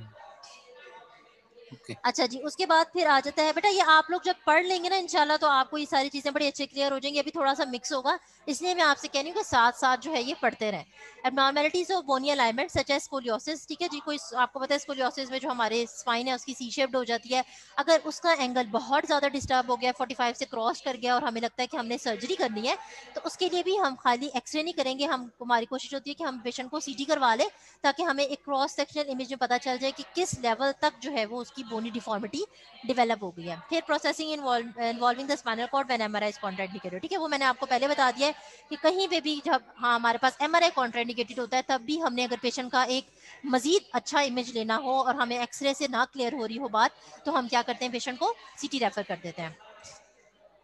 ओके। अच्छा जी, उसके बाद फिर आ जाता है बेटा, ये आप लोग जब पढ़ लेंगे ना इंशाल्लाह तो आपको ये सारी चीजें बड़ी अच्छे क्लियर हो जाएंगी, अभी थोड़ा सा मिक्स होगा, इसलिए मैं आपसे कह रही हूँ कि साथ साथ जो है ये पढ़ते रहें। Abnormalities of bony alignment such as scoliosis, ठीक है जी, कोई आपको पता है स्कोलियोसिस में जो हमारे स्पाइन है उसकी सी शेप्ड हो जाती है, अगर उसका एंगल बहुत ज्यादा डिस्टर्ब हो गया, 45 से क्रॉस कर गया और हमें लगता है कि हमने सर्जरी करनी है, तो उसके लिए भी हम खाली एक्सरे नहीं करेंगे, हम हमारी कोशिश होती है कि हम पेशेंट को सीटी करवा ले, ताकि हमें एक क्रॉस सेक्शनल इमेज में पता चल जाए कि किस लेवल तक जो है वो उसकी बोनी डिफॉर्मिटी डेवलप हो गई है। फिर processing involving the spinal cord when MRI is contraindicated, ठीक है, वो मैंने आपको पहले बता दिया है कि कहीं पे भी जब हाँ हमारे पास एमआरआई कॉन्ट्राइंडिकेटेड होता है, तब भी हमने अगर पेशेंट का एक मजीद अच्छा इमेज लेना हो और हमें एक्सरे से ना क्लियर हो रही हो बात, तो हम क्या करते हैं, पेशेंट को सीटी रेफर कर देते हैं।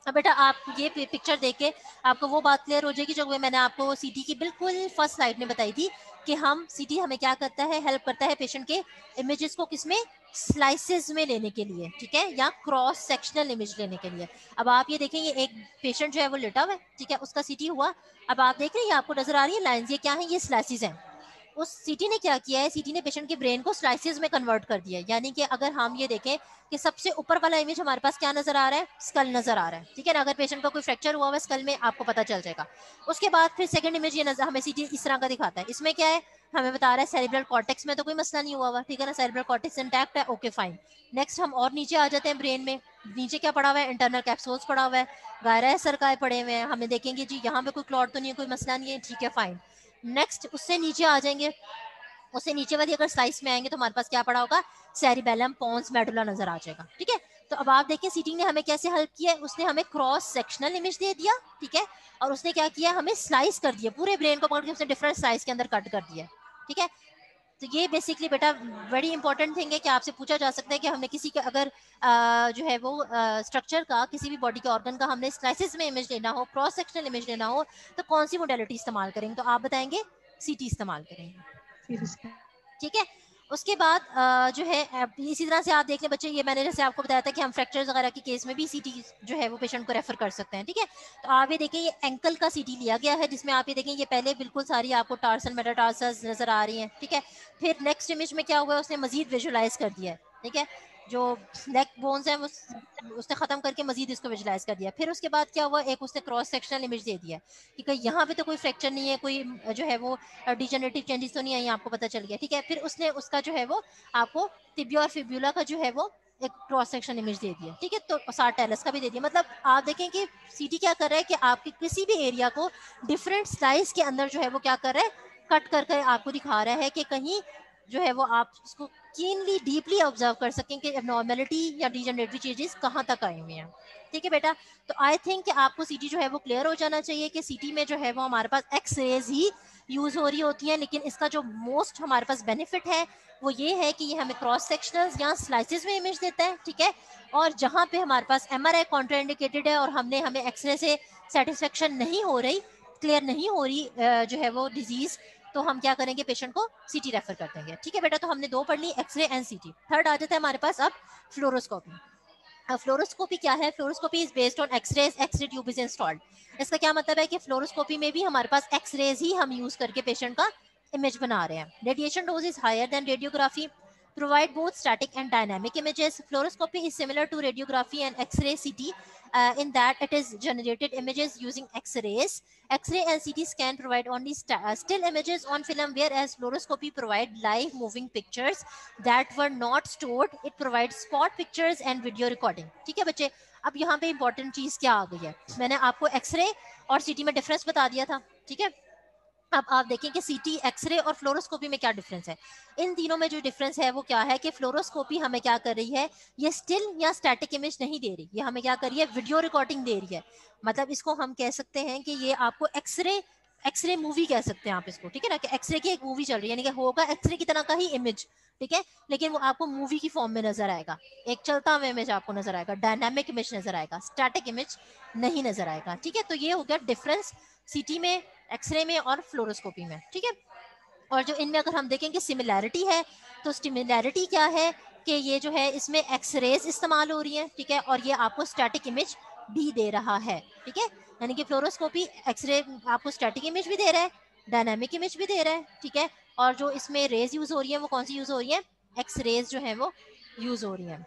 अब बेटा आप ये पिक्चर देख के आपको वो बात क्लियर हो जाएगी जो मैंने आपको सीटी की बिल्कुल फर्स्ट स्लाइड में बताई थी कि हम सीटी हमें क्या करता है, हेल्प करता है पेशेंट के इमेजेस को किसमें, स्लाइसेस में लेने के लिए, ठीक है, या क्रॉस सेक्शनल इमेज लेने के लिए। अब आप ये देखें, ये एक पेशेंट जो है वो लेटा हुआ है, ठीक है, उसका सीटी हुआ। अब आप देख रहे हैं, आपको नजर आ रही है लाइंस, ये क्या है, ये स्लाइसेस हैं। उस सीटी ने क्या किया है, सीटी ने पेशेंट के ब्रेन को स्लाइसेस में कन्वर्ट कर दिया है। यानी कि अगर हम ये देखें कि सबसे ऊपर वाला इमेज हमारे पास क्या नजर आ रहा है, स्कल नजर आ रहा है, ठीक है ना। अगर पेशेंट का कोई फ्रैक्चर हुआ है स्कल में, आपको पता चल जाएगा। उसके बाद फिर सेकंड इमेज ये नजर हमें सीटी इस तरह का दिखाता है। इसमें क्या है, हमें बता रहा है सेरिब्रल कॉर्टेक्स में तो कोई मसला नहीं हुआ हुआ, ठीक है ना, सेरिब्रल कॉर्टेक्स इंटैक्ट है, ओके फाइन। नेक्स्ट हम और नीचे आ जाते हैं ब्रेन में। नीचे क्या पड़ा हुआ है, इंटरनल कैप्सूल्स पड़ा हुआ है, गायरा सरकाए पड़े हुए हैं। हमें देखेंगे जी यहाँ पे कोई क्लॉट तो नहीं है, कोई मसला नहीं है, ठीक है फाइन। नेक्स्ट उससे नीचे आ जाएंगे, उससे नीचे वाली अगर स्लाइस में आएंगे तो हमारे पास क्या पड़ा होगा, सेरिबेलम पोन्स मेडुला नजर आ जाएगा, ठीक है। तो अब आप देखिए सीटिंग ने हमें कैसे हेल्प किया है, उसने हमें क्रॉस सेक्शनल इमेज दे दिया, ठीक है, और उसने क्या किया, हमें स्लाइस कर दिया, पूरे ब्रेन को पकड़ के उसने डिफरेंट स्लाइस के अंदर कट कर दिया, ठीक है। तो ये बेसिकली बेटा वेरी इंपॉर्टेंट थिंग है कि आपसे पूछा जा सकता है कि हमने किसी का अगर जो है वो स्ट्रक्चर का, किसी भी बॉडी के ऑर्गन का हमने स्लाइसिस में इमेज लेना हो, क्रॉस सेक्शनल इमेज लेना हो, तो कौन सी मोडेलिटी इस्तेमाल करेंगे, तो आप बताएंगे सीटी इस्तेमाल करेंगे, ठीक है। उसके बाद जो है इसी तरह से आप देख लें बच्चे, ये मैंने जैसे आपको बताया था कि हम फ्रैक्चर्स वगैरह के केस में भी सीटी जो है वो पेशेंट को रेफर कर सकते हैं, ठीक है। तो आप ये देखें, ये एंकल का सीटी लिया गया है, जिसमें आप ये देखें, ये पहले बिल्कुल सारी आपको टार्सल मेटाटार्सल्स नजर आ रही हैं, ठीक है। फिर नेक्स्ट इमेज में क्या हुआ है, उसने मजीद विजुलाइज कर दिया है, ठीक है, जो नेक बोन्स हैं वो उसने खत्म करके मजीद इसको विजुलाइज कर दिया। फिर उसके बाद क्या हुआ, एक उसने क्रॉस सेक्शनल इमेज दे दिया कि कहीं यहाँ पे तो कोई फ्रैक्चर नहीं है, कोई जो है वो डिजेनरेटिव चेंजेस तो नहीं आई, आपको पता चल गया, ठीक है। फिर उसने उसका जो है वो आपको टिबिया और फिब्यूला का जो है वो एक क्रॉस सेक्शन इमेज दे दिया, ठीक है, तो साथ टेलस का भी दे दिया। मतलब आप देखें कि सीटी क्या कर रहा है कि आपके किसी भी एरिया को डिफरेंट स्लाइस के अंदर जो है वो क्या कर रहा है, कट करके आपको दिखा रहा है कि कहीं जो है वो आप उसको कीनली डीपली ऑब्जर्व कर सकें कि एबनॉर्मेलिटी या डिजेनरेटिव चेंजेस कहाँ तक आए हुए हैं, ठीक है बेटा। तो आई थिंक कि आपको सीटी जो है वो क्लियर हो जाना चाहिए कि सीटी में जो है वो हमारे पास एक्स रेज ही यूज हो रही होती है, लेकिन इसका जो मोस्ट हमारे पास बेनिफिट है वो ये है कि ये हमें क्रॉस सेक्शनल्स या स्लाइसेस में इमेज देता है, ठीक है। और जहाँ पे हमारे पास एमआरआई कॉन्ट्राइंडिकेटेड है और हमें एक्सरे से सेटिस्फेक्शन नहीं हो रही, क्लियर नहीं हो रही जो है वो डिजीज, तो हम क्या करेंगे, पेशेंट को सीटी रेफर कर देंगे, ठीक है बेटा। तो हमने दो पढ़ ली, एक्सरे एंड सीटी। थर्ड आ जाता है हमारे पास अब फ्लोरोस्कोपी। फ्लोरोस्कोपी क्या है, fluoroscopy is based on X-rays, X-ray tube is installed. इसका क्या मतलब है कि फ्लोरोस्कोपी में भी हमारे पास एक्सरेज ही हम यूज करके पेशेंट का इमेज बना रहे हैं। Radiation dose is higher than radiography, provide both static and dynamic images. Fluoroscopy is similar to radiography and X-ray CT in that it is generated images using X-rays. X-ray and CT scan provide only still images on film, whereas fluoroscopy provide live moving pictures that were not stored. It provides spot pictures and video recording. ठीक है बच्चे, अब यहाँ पे important चीज क्या आ गई है, मैंने आपको एक्सरे और सीटी में डिफरेंस बता दिया था, ठीक है। अब आप देखें कि सीटी, एक्सरे और फ्लोरोस्कोपी में क्या डिफरेंस है। इन तीनों में जो डिफरेंस है वो क्या है कि फ्लोरोस्कोपी हमें क्या कर रही है, ये स्टिल या स्टैटिक इमेज नहीं दे रही, ये हमें क्या कर रही है, वीडियो रिकॉर्डिंग दे रही है। मतलब इसको हम कह सकते हैं कि ये आपको एक्सरे मूवी कह सकते हैं आप इसको, ठीक है ना, कि एक्सरे की एक मूवी चल रही है, यानी कि होगा एक्सरे की तरह का ही इमेज, ठीक है, लेकिन वो आपको मूवी की फॉर्म में नजर आएगा, एक चलता हुआ इमेज आपको नजर आएगा, डायनामिक इमेज नजर आएगा, स्टैटिक इमेज नहीं नजर आएगा, ठीक है। तो ये हो गया डिफरेंस सीटी में, एक्सरे में और फ्लोरोस्कोपी में, ठीक है। और जो इनमें अगर हम देखें कि सिमिलैरिटी है, तो सिमिलैरिटी क्या है कि ये जो है इसमें एक्सरेज इस्तेमाल हो रही है, ठीक है, और ये आपको स्टैटिक इमेज भी दे रहा है, ठीक है। यानी कि फ्लोरोस्कोपी एक्सरे आपको स्टैटिक इमेज भी दे रहा है, डायनामिक इमेज भी दे रहा है, ठीक है। और जो इसमें रेज यूज हो रही है वो कौन सी यूज हो रही है, एक्सरेज जो है वो यूज हो रही है।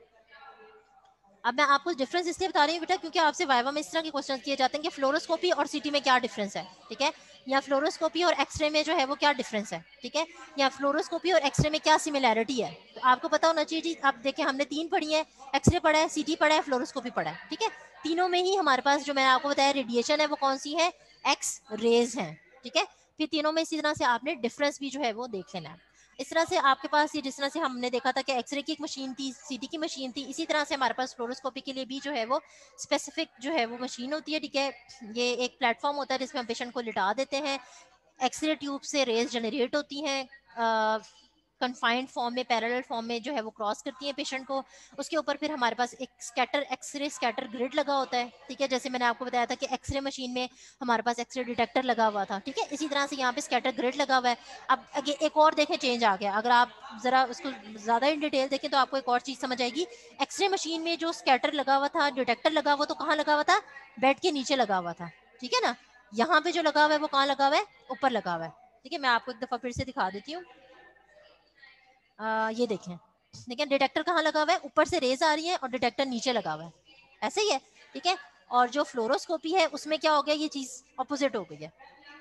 अब मैं आपको डिफरेंस इसलिए बता रही हूँ बेटा क्योंकि आपसे वाइवा में इस तरह के क्वेश्चन किए जाते हैं कि फ्लोरोस्कोपी और सीटी में क्या डिफरेंस है, ठीक है, या फ्लोरोस्कोपी और एक्सरे में जो है वो क्या डिफरेंस है, ठीक है, या फ्लोरोस्कोपी और एक्सरे में क्या सिमिलैरिटी है। तो आपको पता होना चाहिए जी। आप देखें, हमने तीन पढ़ी है, एक्सरे पढ़ा है, सीटी पढ़ा है, फ्लोरोस्कोपी पढ़ा है, ठीक है। तीनों में ही हमारे पास जो मैंने आपको बताया रेडिएशन है वो कौन सी है, एक्स रेज है, ठीक है। फिर तीनों में इसी तरह से आपने डिफरेंस भी जो है वो देख लेना है। इस तरह से आपके पास ये, जिस तरह से हमने देखा था कि एक्सरे की एक मशीन थी, सीटी की मशीन थी, इसी तरह से हमारे पास फ्लोरोस्कोपी के लिए भी जो है वो स्पेसिफिक जो है वो मशीन होती है, ठीक है। ये एक प्लेटफॉर्म होता है जिसमें हम पेशेंट को लिटा देते हैं, एक्सरे ट्यूब से रेज जनरेट होती हैं, कन्फाइंड फॉर्म में, पैरेलल फॉर्म में जो है वो क्रॉस करती हैं पेशेंट को। उसके ऊपर फिर हमारे पास एक स्कैटर एक्सरे स्कैटर ग्रिड लगा होता है, ठीक है, जैसे मैंने आपको बताया था कि एक्सरे मशीन में हमारे पास एक्सरे डिटेक्टर लगा हुआ था, ठीक है, इसी तरह से यहाँ पे स्कैटर ग्रिड लगा हुआ है। अब आगे एक और देखें चेंज आ गया, अगर आप जरा उसको ज़्यादा इन डिटेल देखें तो आपको एक और चीज़ समझ आएगी। एक्सरे मशीन में जो स्कैटर लगा हुआ था, डिटेक्टर लगा हुआ, तो कहाँ लगा हुआ था? बेड के नीचे लगा हुआ था, ठीक है ना। यहाँ पे जो लगा हुआ है वो कहाँ लगा हुआ है? ऊपर लगा हुआ है, ठीक है। मैं आपको एक दफ़ा फिर से दिखा देती हूँ। ये देखें, देखिए डिटेक्टर कहाँ लगा हुआ है? ऊपर से रेज आ रही है और डिटेक्टर नीचे लगा हुआ है, ऐसे ही है, ठीक है। और जो फ्लोरोस्कोपी है उसमें क्या हो गया? ये चीज ऑपोजिट हो गई है,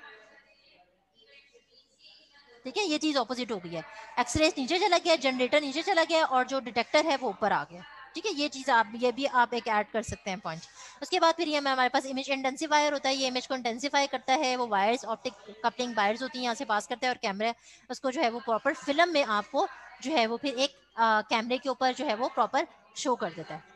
ठीक है, ये चीज ऑपोजिट हो गई है। एक्सरे नीचे चला गया, जनरेटर नीचे चला गया और जो डिटेक्टर है वो ऊपर आ गया, ठीक है। ये चीज आप, ये भी आप एक ऐड कर सकते हैं पॉइंट। उसके बाद फिर ये हमारे पास इमेज इंटेंसिफायर होता है, ये इमेज को इंटेंसिफाई करता है। वो वायर्स, ऑप्टिक कपलिंग वायर्स होती हैं, यहाँ से पास करता है और कैमरा उसको जो है वो प्रॉपर फिल्म में आपको जो है वो फिर एक कैमरे के ऊपर जो है वो प्रॉपर शो कर देता है।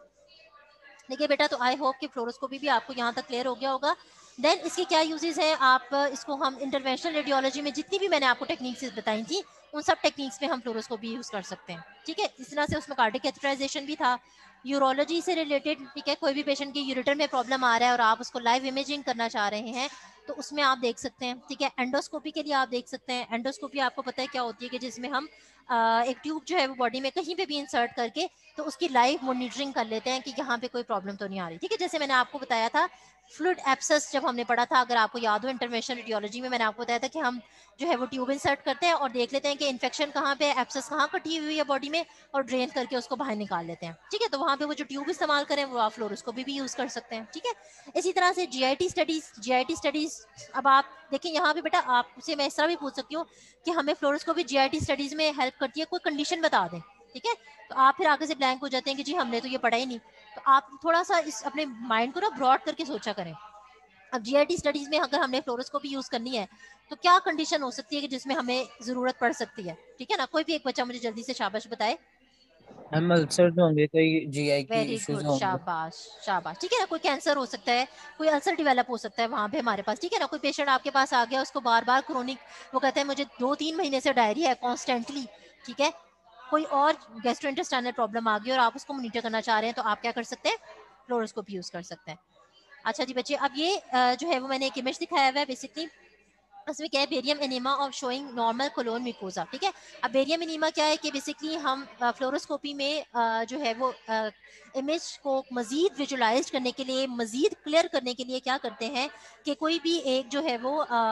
देखिए बेटा, तो आई होप कि फ्लोरोस्कोपी भी आपको यहाँ तक क्लियर हो गया होगा। देन इसके क्या यूजेस हैं, आप इसको हम इंटरवेंशनल रेडियोलॉजी में जितनी भी मैंने आपको टेक्निक्स बताई थी उन सब टेक्निक्स में हम फ्लोरोस्कोपी यूज कर सकते हैं, ठीक है। इस तरह से उसमें कार्डिक कैथेटराइजेशन भी था, यूरोलॉजी से रिलेटेड, ठीक है। कोई भी पेशेंट की यूरेटर में प्रॉब्लम आ रहा है और आप उसको लाइव इमेजिंग करना चाह रहे हैं तो उसमें आप देख सकते हैं, ठीक है। एंडोस्कोपी के लिए आप देख सकते हैं। एंडोस्कोपी आपको पता है क्या होती है कि जिसमें हम एक ट्यूब जो है वो बॉडी में कहीं पे भी इंसर्ट करके तो उसकी लाइव मॉनिटरिंग कर लेते हैं कि यहाँ पे कोई प्रॉब्लम तो नहीं आ रही, ठीक है। जैसे मैंने आपको बताया था फ्लूइड एब्सेस जब हमने पढ़ा था, अगर आपको याद हो इंटरवेंशनल रेडियोलॉजी में, मैंने आपको बताया था कि हम जो है वो ट्यूब इंसर्ट करते हैं और देख लेते हैं कि इन्फेक्शन कहाँ पे, एब्सेस कहाँ कटी हुई है बॉडी में, और ड्रेन करके उसको बाहर निकाल लेते हैं, ठीक है। तो वहाँ पे वो जो ट्यूब इस्तेमाल करें वो आप फ्लोरोस्कोपी भी यूज कर सकते हैं, ठीक है। इसी तरह से जीआईटी स्टडीज, अब आप देखिए यहाँ पे बेटा आपसे मैं इस तरह भी पूछ सकती हूँ कि हमें फ्लोरोस्कोपी जीआईटी स्टडीज में हेल्प करती है, कोई कंडीशन बता दें, ठीक है। तो आप फिर आगे से ब्लैंक हो जाते हैं कि जी हमने तो ये पढ़ा ही नहीं। तो आप थोड़ा सा इस अपने माइंड को ना ब्रॉड करके सोचा करें। अब जीआईटी स्टडीज में अगर हमने फ्लोरोस्कोपी यूज करनी है तो क्या कंडीशन हो सकती है कि जिसमें हमें जरूरत पड़ सकती है, ठीक है ना। कोई भी एक बच्चा मुझे जल्दी से शाबाश बताए। हम अल्सर होंगे, कोई जीआई की वेरी इश्यूज गुड, होंगे। शाबाश शाबाश, ठीक है ना। कोई कैंसर हो सकता है, कोई अल्सर डेवलप हो सकता है वहाँ पे हमारे पास, ठीक है ना। कोई पेशेंट आपके पास आ गया, उसको बार बार क्रोनिक, वो कहते हैं मुझे 2-3 महीने से डायरिया है कॉन्स्टेंटली, ठीक है। कोई और गैस्ट्रोइंटेस्टाइनल प्रॉब्लम आ गई और आप उसको मॉनिटर करना चाह रहे हैं तो आप क्या कर सकते हैं? फ्लोरोस्कोपी यूज कर सकते हैं। अच्छा जी बच्चे, अब ये जो है वो मैंने एक इमेज दिखाया हुआ है, बेसिकली उसमें क्या है, barium enema of showing normal colon mucosa, ठीक है। अब बेरियम एनीमा क्या है कि बेसिकली हम फ्लोरोस्कोपी में जो है वो इमेज को मजीद विजुलाइज करने के लिए, मजीद क्लियर करने के लिए क्या करते हैं कि कोई भी एक जो है वो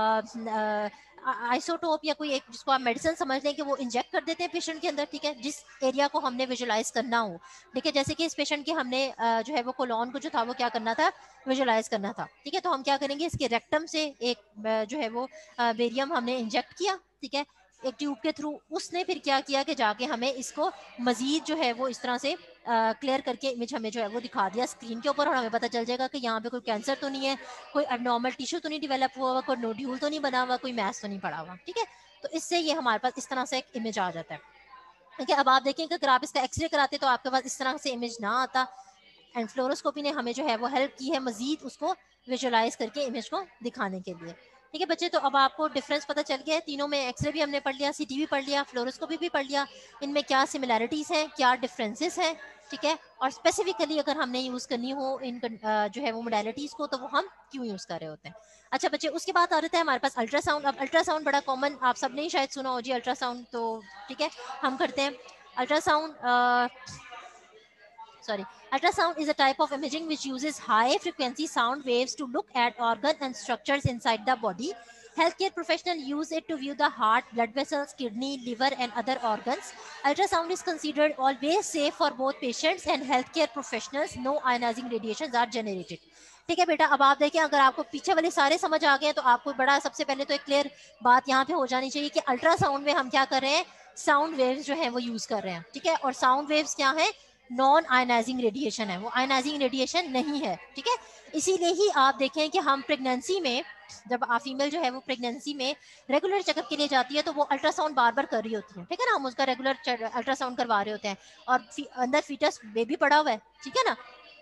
आइसोटोप या कोई एक, जिसको आप मेडिसिन समझ लें, कि वो इंजेक्ट कर देते हैं पेशेंट के अंदर, ठीक है, जिस एरिया को हमने विजुलाइज करना हो, ठीक है। जैसे कि इस पेशेंट के हमने जो है वो कोलोन को जो था वो क्या करना था, विजुलाइज करना था, ठीक है। तो हम क्या करेंगे, इसके रेक्टम से एक जो है वो बेरियम हमने इंजेक्ट किया, ठीक है, एक ट्यूब के थ्रू। उसने फिर क्या किया कि जाके हमें इसको मजीद जो है वो इस तरह से क्लियर करके इमेज हमें जो है वो दिखा दिया स्क्रीन के ऊपर, और हमें पता चल जाएगा कि यहाँ पे कोई कैंसर तो नहीं है, कोई एबनॉर्मल टिश्यू तो नहीं डेवलप हुआ हुआ, कोई नोड्यूल तो नहीं बना हुआ, कोई मैस तो नहीं पड़ा हुआ, ठीक है। तो इससे ये हमारे पास इस तरह से एक इमेज आ जाता है, ठीक है। अब आप देखेंगे अगर आप इसका एक्सरे कराते तो आपके पास इस तरह से इमेज ना आता, एंड फ्लोरोस्कोपी ने हमें जो है वो हेल्प की है मजीद उसको विजुलाइज करके इमेज को दिखाने के लिए, ठीक है बच्चे। तो अब आपको डिफरेंस पता चल गया है तीनों में, एक्सरे भी हमने पढ़ लिया, सीटी भी पढ़ लिया, फ्लोरोस्कोपी भी पढ़ लिया, इनमें क्या सिमिलैरिटीज हैं, क्या डिफरेंसेस हैं, ठीक है। और स्पेसिफिकली अगर हमने यूज़ करनी हो इन जो है वो मोडेलिटीज़ को तो वो हम क्यों यूज़ कर रहे होते हैं। अच्छा बच्चे, उसके बाद आ जाता है हमारे पास अल्ट्रासाउंड। अब अल्ट्रासाउंड बड़ा कॉमन, आप सबने ही शायद सुना हो जी अल्ट्रासाउंड, तो ठीक है हम करते हैं ultrasound. Ultrasound is a type of imaging which uses high frequency sound waves to look at organs and structures inside the body. Healthcare professionals use it to view the heart, blood vessels, kidney, liver, and other organs. Ultrasound is considered always safe for both patients and healthcare professionals. No ionizing radiations are generated. ठीक है बेटा, अब आप देखिए अगर आपको पीछे वाले सारे समझ आ गए तो आपको बड़ा सबसे पहले तो एक क्लियर बात यहाँ पे हो जानी चाहिए कि अल्ट्रासाउंड में हम क्या कर रहे हैं, साउंड वेव्स जो है वो यूज कर रहे हैं, ठीक है। और साउंड वेव्स क्या है, नॉन आयनाइजिंग रेडिएशन है, वो आयनाइजिंग रेडिएशन नहीं है, ठीक है। इसीलिए ही आप देखें कि हम प्रेगनेंसी में, जब फीमेल जो है वो प्रेगनेंसी में रेगुलर चेकअप के लिए जाती है तो वो अल्ट्रासाउंड बार बार कर रही होती है, ठीक है ना। हम उसका रेगुलर अल्ट्रासाउंड करवा रहे होते हैं और अंदर फीटस बेबी पड़ा हुआ है, ठीक है ना।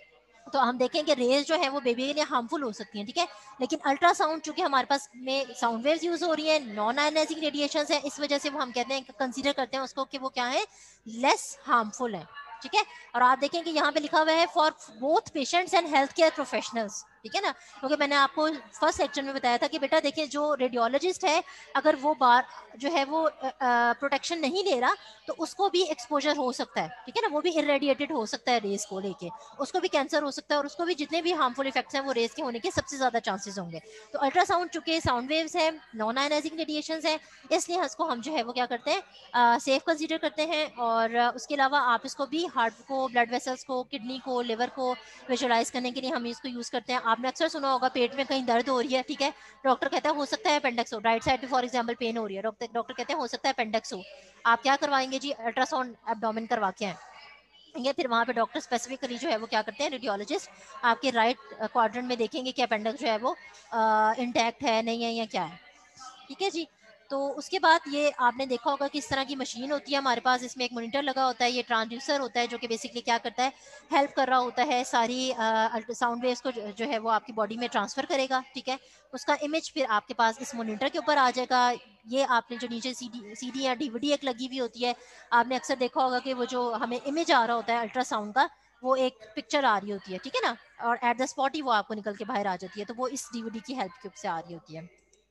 तो हम देखें कि रेज जो है वो बेबी के लिए हार्मफुल हो सकती हैं, ठीक है। लेकिन अल्ट्रासाउंड चूंकि हमारे पास में साउंड वेव्स यूज हो रही है, नॉन आयनाइजिंग रेडिएशंस है, इस वजह से वो हम कहते हैं, कंसीडर करते हैं उसको कि वो क्या है, लेस हार्मफुल है, ठीक है। और आप देखें कि यहाँ पे लिखा हुआ है for both patients and health care professionals, ठीक है ना। क्योंकि मैंने आपको फर्स्ट सेक्शन में बताया था कि बेटा देखिए जो रेडियोलॉजिस्ट है अगर वो बार जो है वो प्रोटेक्शन नहीं ले रहा तो उसको भी एक्सपोजर हो सकता है, ठीक है ना, वो भी इरेडिएटेड हो सकता है रेस को लेके, उसको भी कैंसर हो सकता है और उसको भी जितने भी हार्मफुल इफेक्ट्स हैं वो रेस के होने के सबसे ज्यादा चांसेस होंगे। तो अल्ट्रासाउंड चूंकि साउंड वेव्स है, नॉन आयनाइजिंग रेडिएशंस है, इसलिए इसको हम जो है वो क्या करते हैं, सेफ कंसीडर करते हैं। और उसके अलावा आप इसको भी हार्ट को, ब्लड वेसल्स को, किडनी को, लिवर को विजुअलाइज करने के लिए हम इसको यूज करते हैं। आपने अक्सर सुना होगा पेट में कहीं दर्द हो रही है, ठीक है, डॉक्टर कहता है हो सकता है अपेंडिक्स हो, राइट साइड पे फॉर एग्जांपल पेन हो रही है, डॉक्टर कहते हैं हो सकता है अपेंडिक्स हो, आप क्या करवाएंगे जी, अल्ट्रासाउंड एब्डोमेन करवा के आए। फिर वहाँ पे डॉक्टर स्पेसिफिकली जो है वो क्या करते हैं, रेडियोलॉजिस्ट आपके राइट क्वाड्रेंट में देखेंगे कि अपेंडिक्स जो है वो इंटैक्ट है नहीं है या क्या है, ठीक है जी। तो उसके बाद ये आपने देखा होगा कि इस तरह की मशीन होती है हमारे पास, इसमें एक मॉनिटर लगा होता है, ये ट्रांसड्यूसर होता है जो कि बेसिकली क्या करता है, हेल्प कर रहा होता है सारी साउंड वेव्स को जो है वो आपकी बॉडी में ट्रांसफर करेगा, ठीक है। उसका इमेज फिर आपके पास इस मॉनिटर के ऊपर आ जाएगा। ये आपने जो नीचे सीडी या डीवीडी एक लगी हुई होती है, आपने अक्सर देखा होगा कि वो जो हमें इमेज आ रहा होता है अल्ट्रासाउंड का, वो एक पिक्चर आ रही होती है, ठीक है ना, और एट द स्पॉट ही वो आपको निकल के बाहर आ जाती है, तो वो इस डीवीडी की हेल्प से आ रही होती है।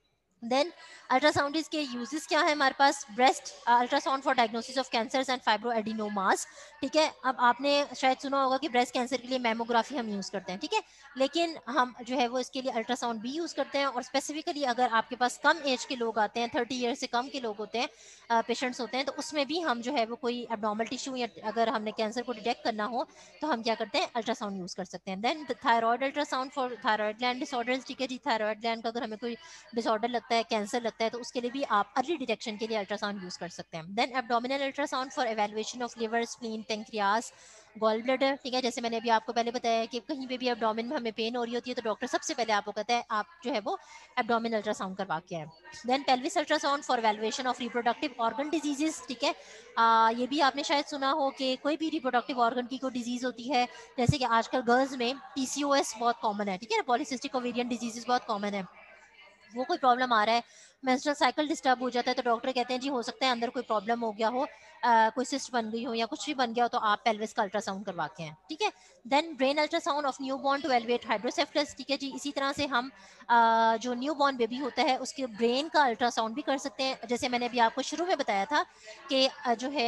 देन अल्ट्रासाउंड के यूजेस क्या है हमारे पास, breast ultrasound for diagnosis of cancers and fibroadenomas, ठीक है। अब आपने शायद सुना होगा कि ब्रेस्ट कैंसर के लिए मेमोग्राफी हम यूज करते हैं, ठीक है, लेकिन हम जो है वो इसके लिए अल्ट्रासाउंड भी यूज करते हैं। और स्पेसिफिकली अगर आपके पास कम एज के लोग आते हैं, 30 ईयर से कम के लोग होते हैं, पेशेंट्स होते हैं, तो उसमें भी हम जो है वो कोई एब्नॉर्मल टिश्यू या अगर हमने कैंसर को डिटेक्ट करना हो तो हम क्या करते हैं, अल्ट्रासाउंड यूज कर सकते हैं। Then thyroid ultrasound for thyroid gland disorders, ठीक है जी, थायराइड ग्लैंड का अगर हमें कोई डिसऑर्डर लगता है, कैंसर लगता है, तो उसके लिए भी आप अर्ली डिटेक्शन के लिए अल्ट्रासाउंड यूज कर सकते हैं। Then abdominal ultrasound for evaluation of liver, spleen, pancreas, gall bladder, ठीक है। जैसे मैंने अभी आपको पहले बताया कि कहीं पे भी एब्डोमिन में हमें पेन हो रही होती है तो डॉक्टर सबसे पहले आपको कहता है आप जो है वो एब्डोमिन अल्ट्रासाउंड करवा के आए। Then pelvis ultrasound for evaluation of reproductive organ diseases, ठीक है। ये भी आपने शायद सुना हो कि कोई भी रिप्रोडक्टिव ऑर्गन की कोई डिजीज होती है, जैसे कि आजकल गर्ल्स में PCOS बहुत कॉमन है, ठीक है, पॉलीसिस्टिक ओवेरियन डिजीजेस बहुत कॉमन है, वो कोई प्रॉब्लम आ रहा है, मेंस्ट्रुअल साइकिल डिस्टर्ब हो जाता है, तो डॉक्टर कहते हैं जी हो सकता है अंदर कोई प्रॉब्लम हो गया हो, कोई सिस्ट बन गई हो या कुछ भी बन गया हो, तो आप पेल्विस का अल्ट्रासाउंड करवा के हैं, ठीक है। Then brain ultrasound of newborn to elevate hydrocephalus, ठीक है जी। इसी तरह से हम जो न्यूबॉर्न बेबी होता है उसके ब्रेन का अल्ट्रासाउंड भी कर सकते हैं। जैसे मैंने अभी आपको शुरू में बताया था कि जो है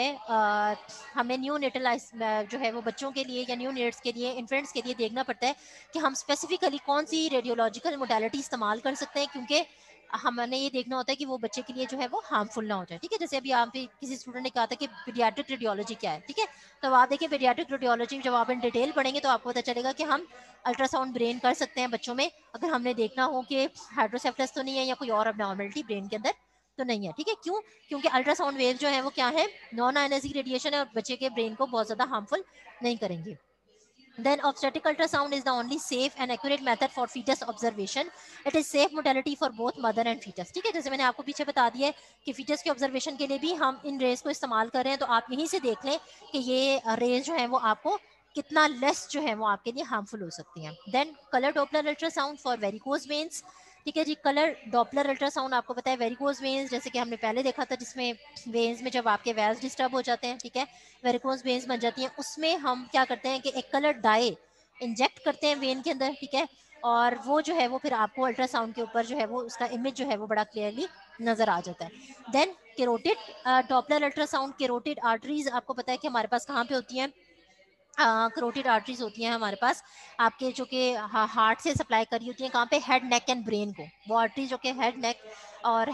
हमें न्यू नेटलाइज जो है वो बच्चों के लिए या न्यू नेट्स के लिए, इन्फेंट्स के लिए देखना पड़ता है कि हम स्पेसिफिकली कौन सी रेडियोलॉजिकल मोडालिटी इस्तेमाल कर सकते हैं, क्योंकि हमने ये देखना होता है कि वो बच्चे के लिए जो है वो हार्मफुल ना हो जाए, ठीक है। जैसे अभी आप किसी स्टूडेंट ने कहा था कि पीडियाट्रिक रेडियोलॉजी क्या है, ठीक है, तो आप देखिए पीडियाट्रिक रेडियोलॉजी जब आप इन डिटेल पढ़ेंगे तो आपको पता चलेगा कि हम अल्ट्रासाउंड ब्रेन कर सकते हैं बच्चों में, अगर हमने देखना हो कि हाइड्रोसेफलस तो नहीं है या कोई और अबनॉर्मलिटी ब्रेन के अंदर तो नहीं है, ठीक है। क्यों? क्योंकि अल्ट्रासाउंड वेव जो है वो क्या है, नॉन आयनाइजिंग रेडिएशन है और बच्चे के ब्रेन को बहुत ज्यादा हार्मफुल नहीं करेंगे। Then obstetric ultrasound is the only safe and accurate method for fetus observation. It is safe modality for both mother and fetus. ठीक है, जैसे मैंने आपको पीछे बता दिया है कि fetus के ऑब्जर्वेशन के लिए भी हम इन रेज को इस्तेमाल कर रहे हैं, तो आप यहीं से देख लें कि ये रेज जो है वो आपको कितना लेस जो है वो आपके लिए हार्मफुल हो सकती हैं। Then colour Doppler ultrasound for varicose veins, ठीक है जी। कलर डॉपलर अल्ट्रासाउंड आपको पता है वेरिकोज वेन्स जैसे कि हमने पहले देखा था, जिसमें वेन्स में जब आपके वेल्स डिस्टर्ब हो जाते हैं, ठीक है, वेरिकोज वेन्स बन जाती हैं, उसमें हम क्या करते हैं कि एक कलर डाई इंजेक्ट करते हैं वेन के अंदर, ठीक है, और वो जो है वो फिर आपको अल्ट्रासाउंड के ऊपर जो है वो उसका इमेज जो है वो बड़ा क्लियरली नजर आ जाता है। Then carotid Doppler ultrasound, carotid arteries आपको पता है कि हमारे पास कहाँ पे होती हैं, कैरोटिड आर्टरीज होती हैं हमारे पास आपके जो कि हार्ट से सप्लाई करी होती हैं, कहाँ पे, हेड, नेक एंड ब्रेन को, वो आर्टरीज जो कि हेड, नेक और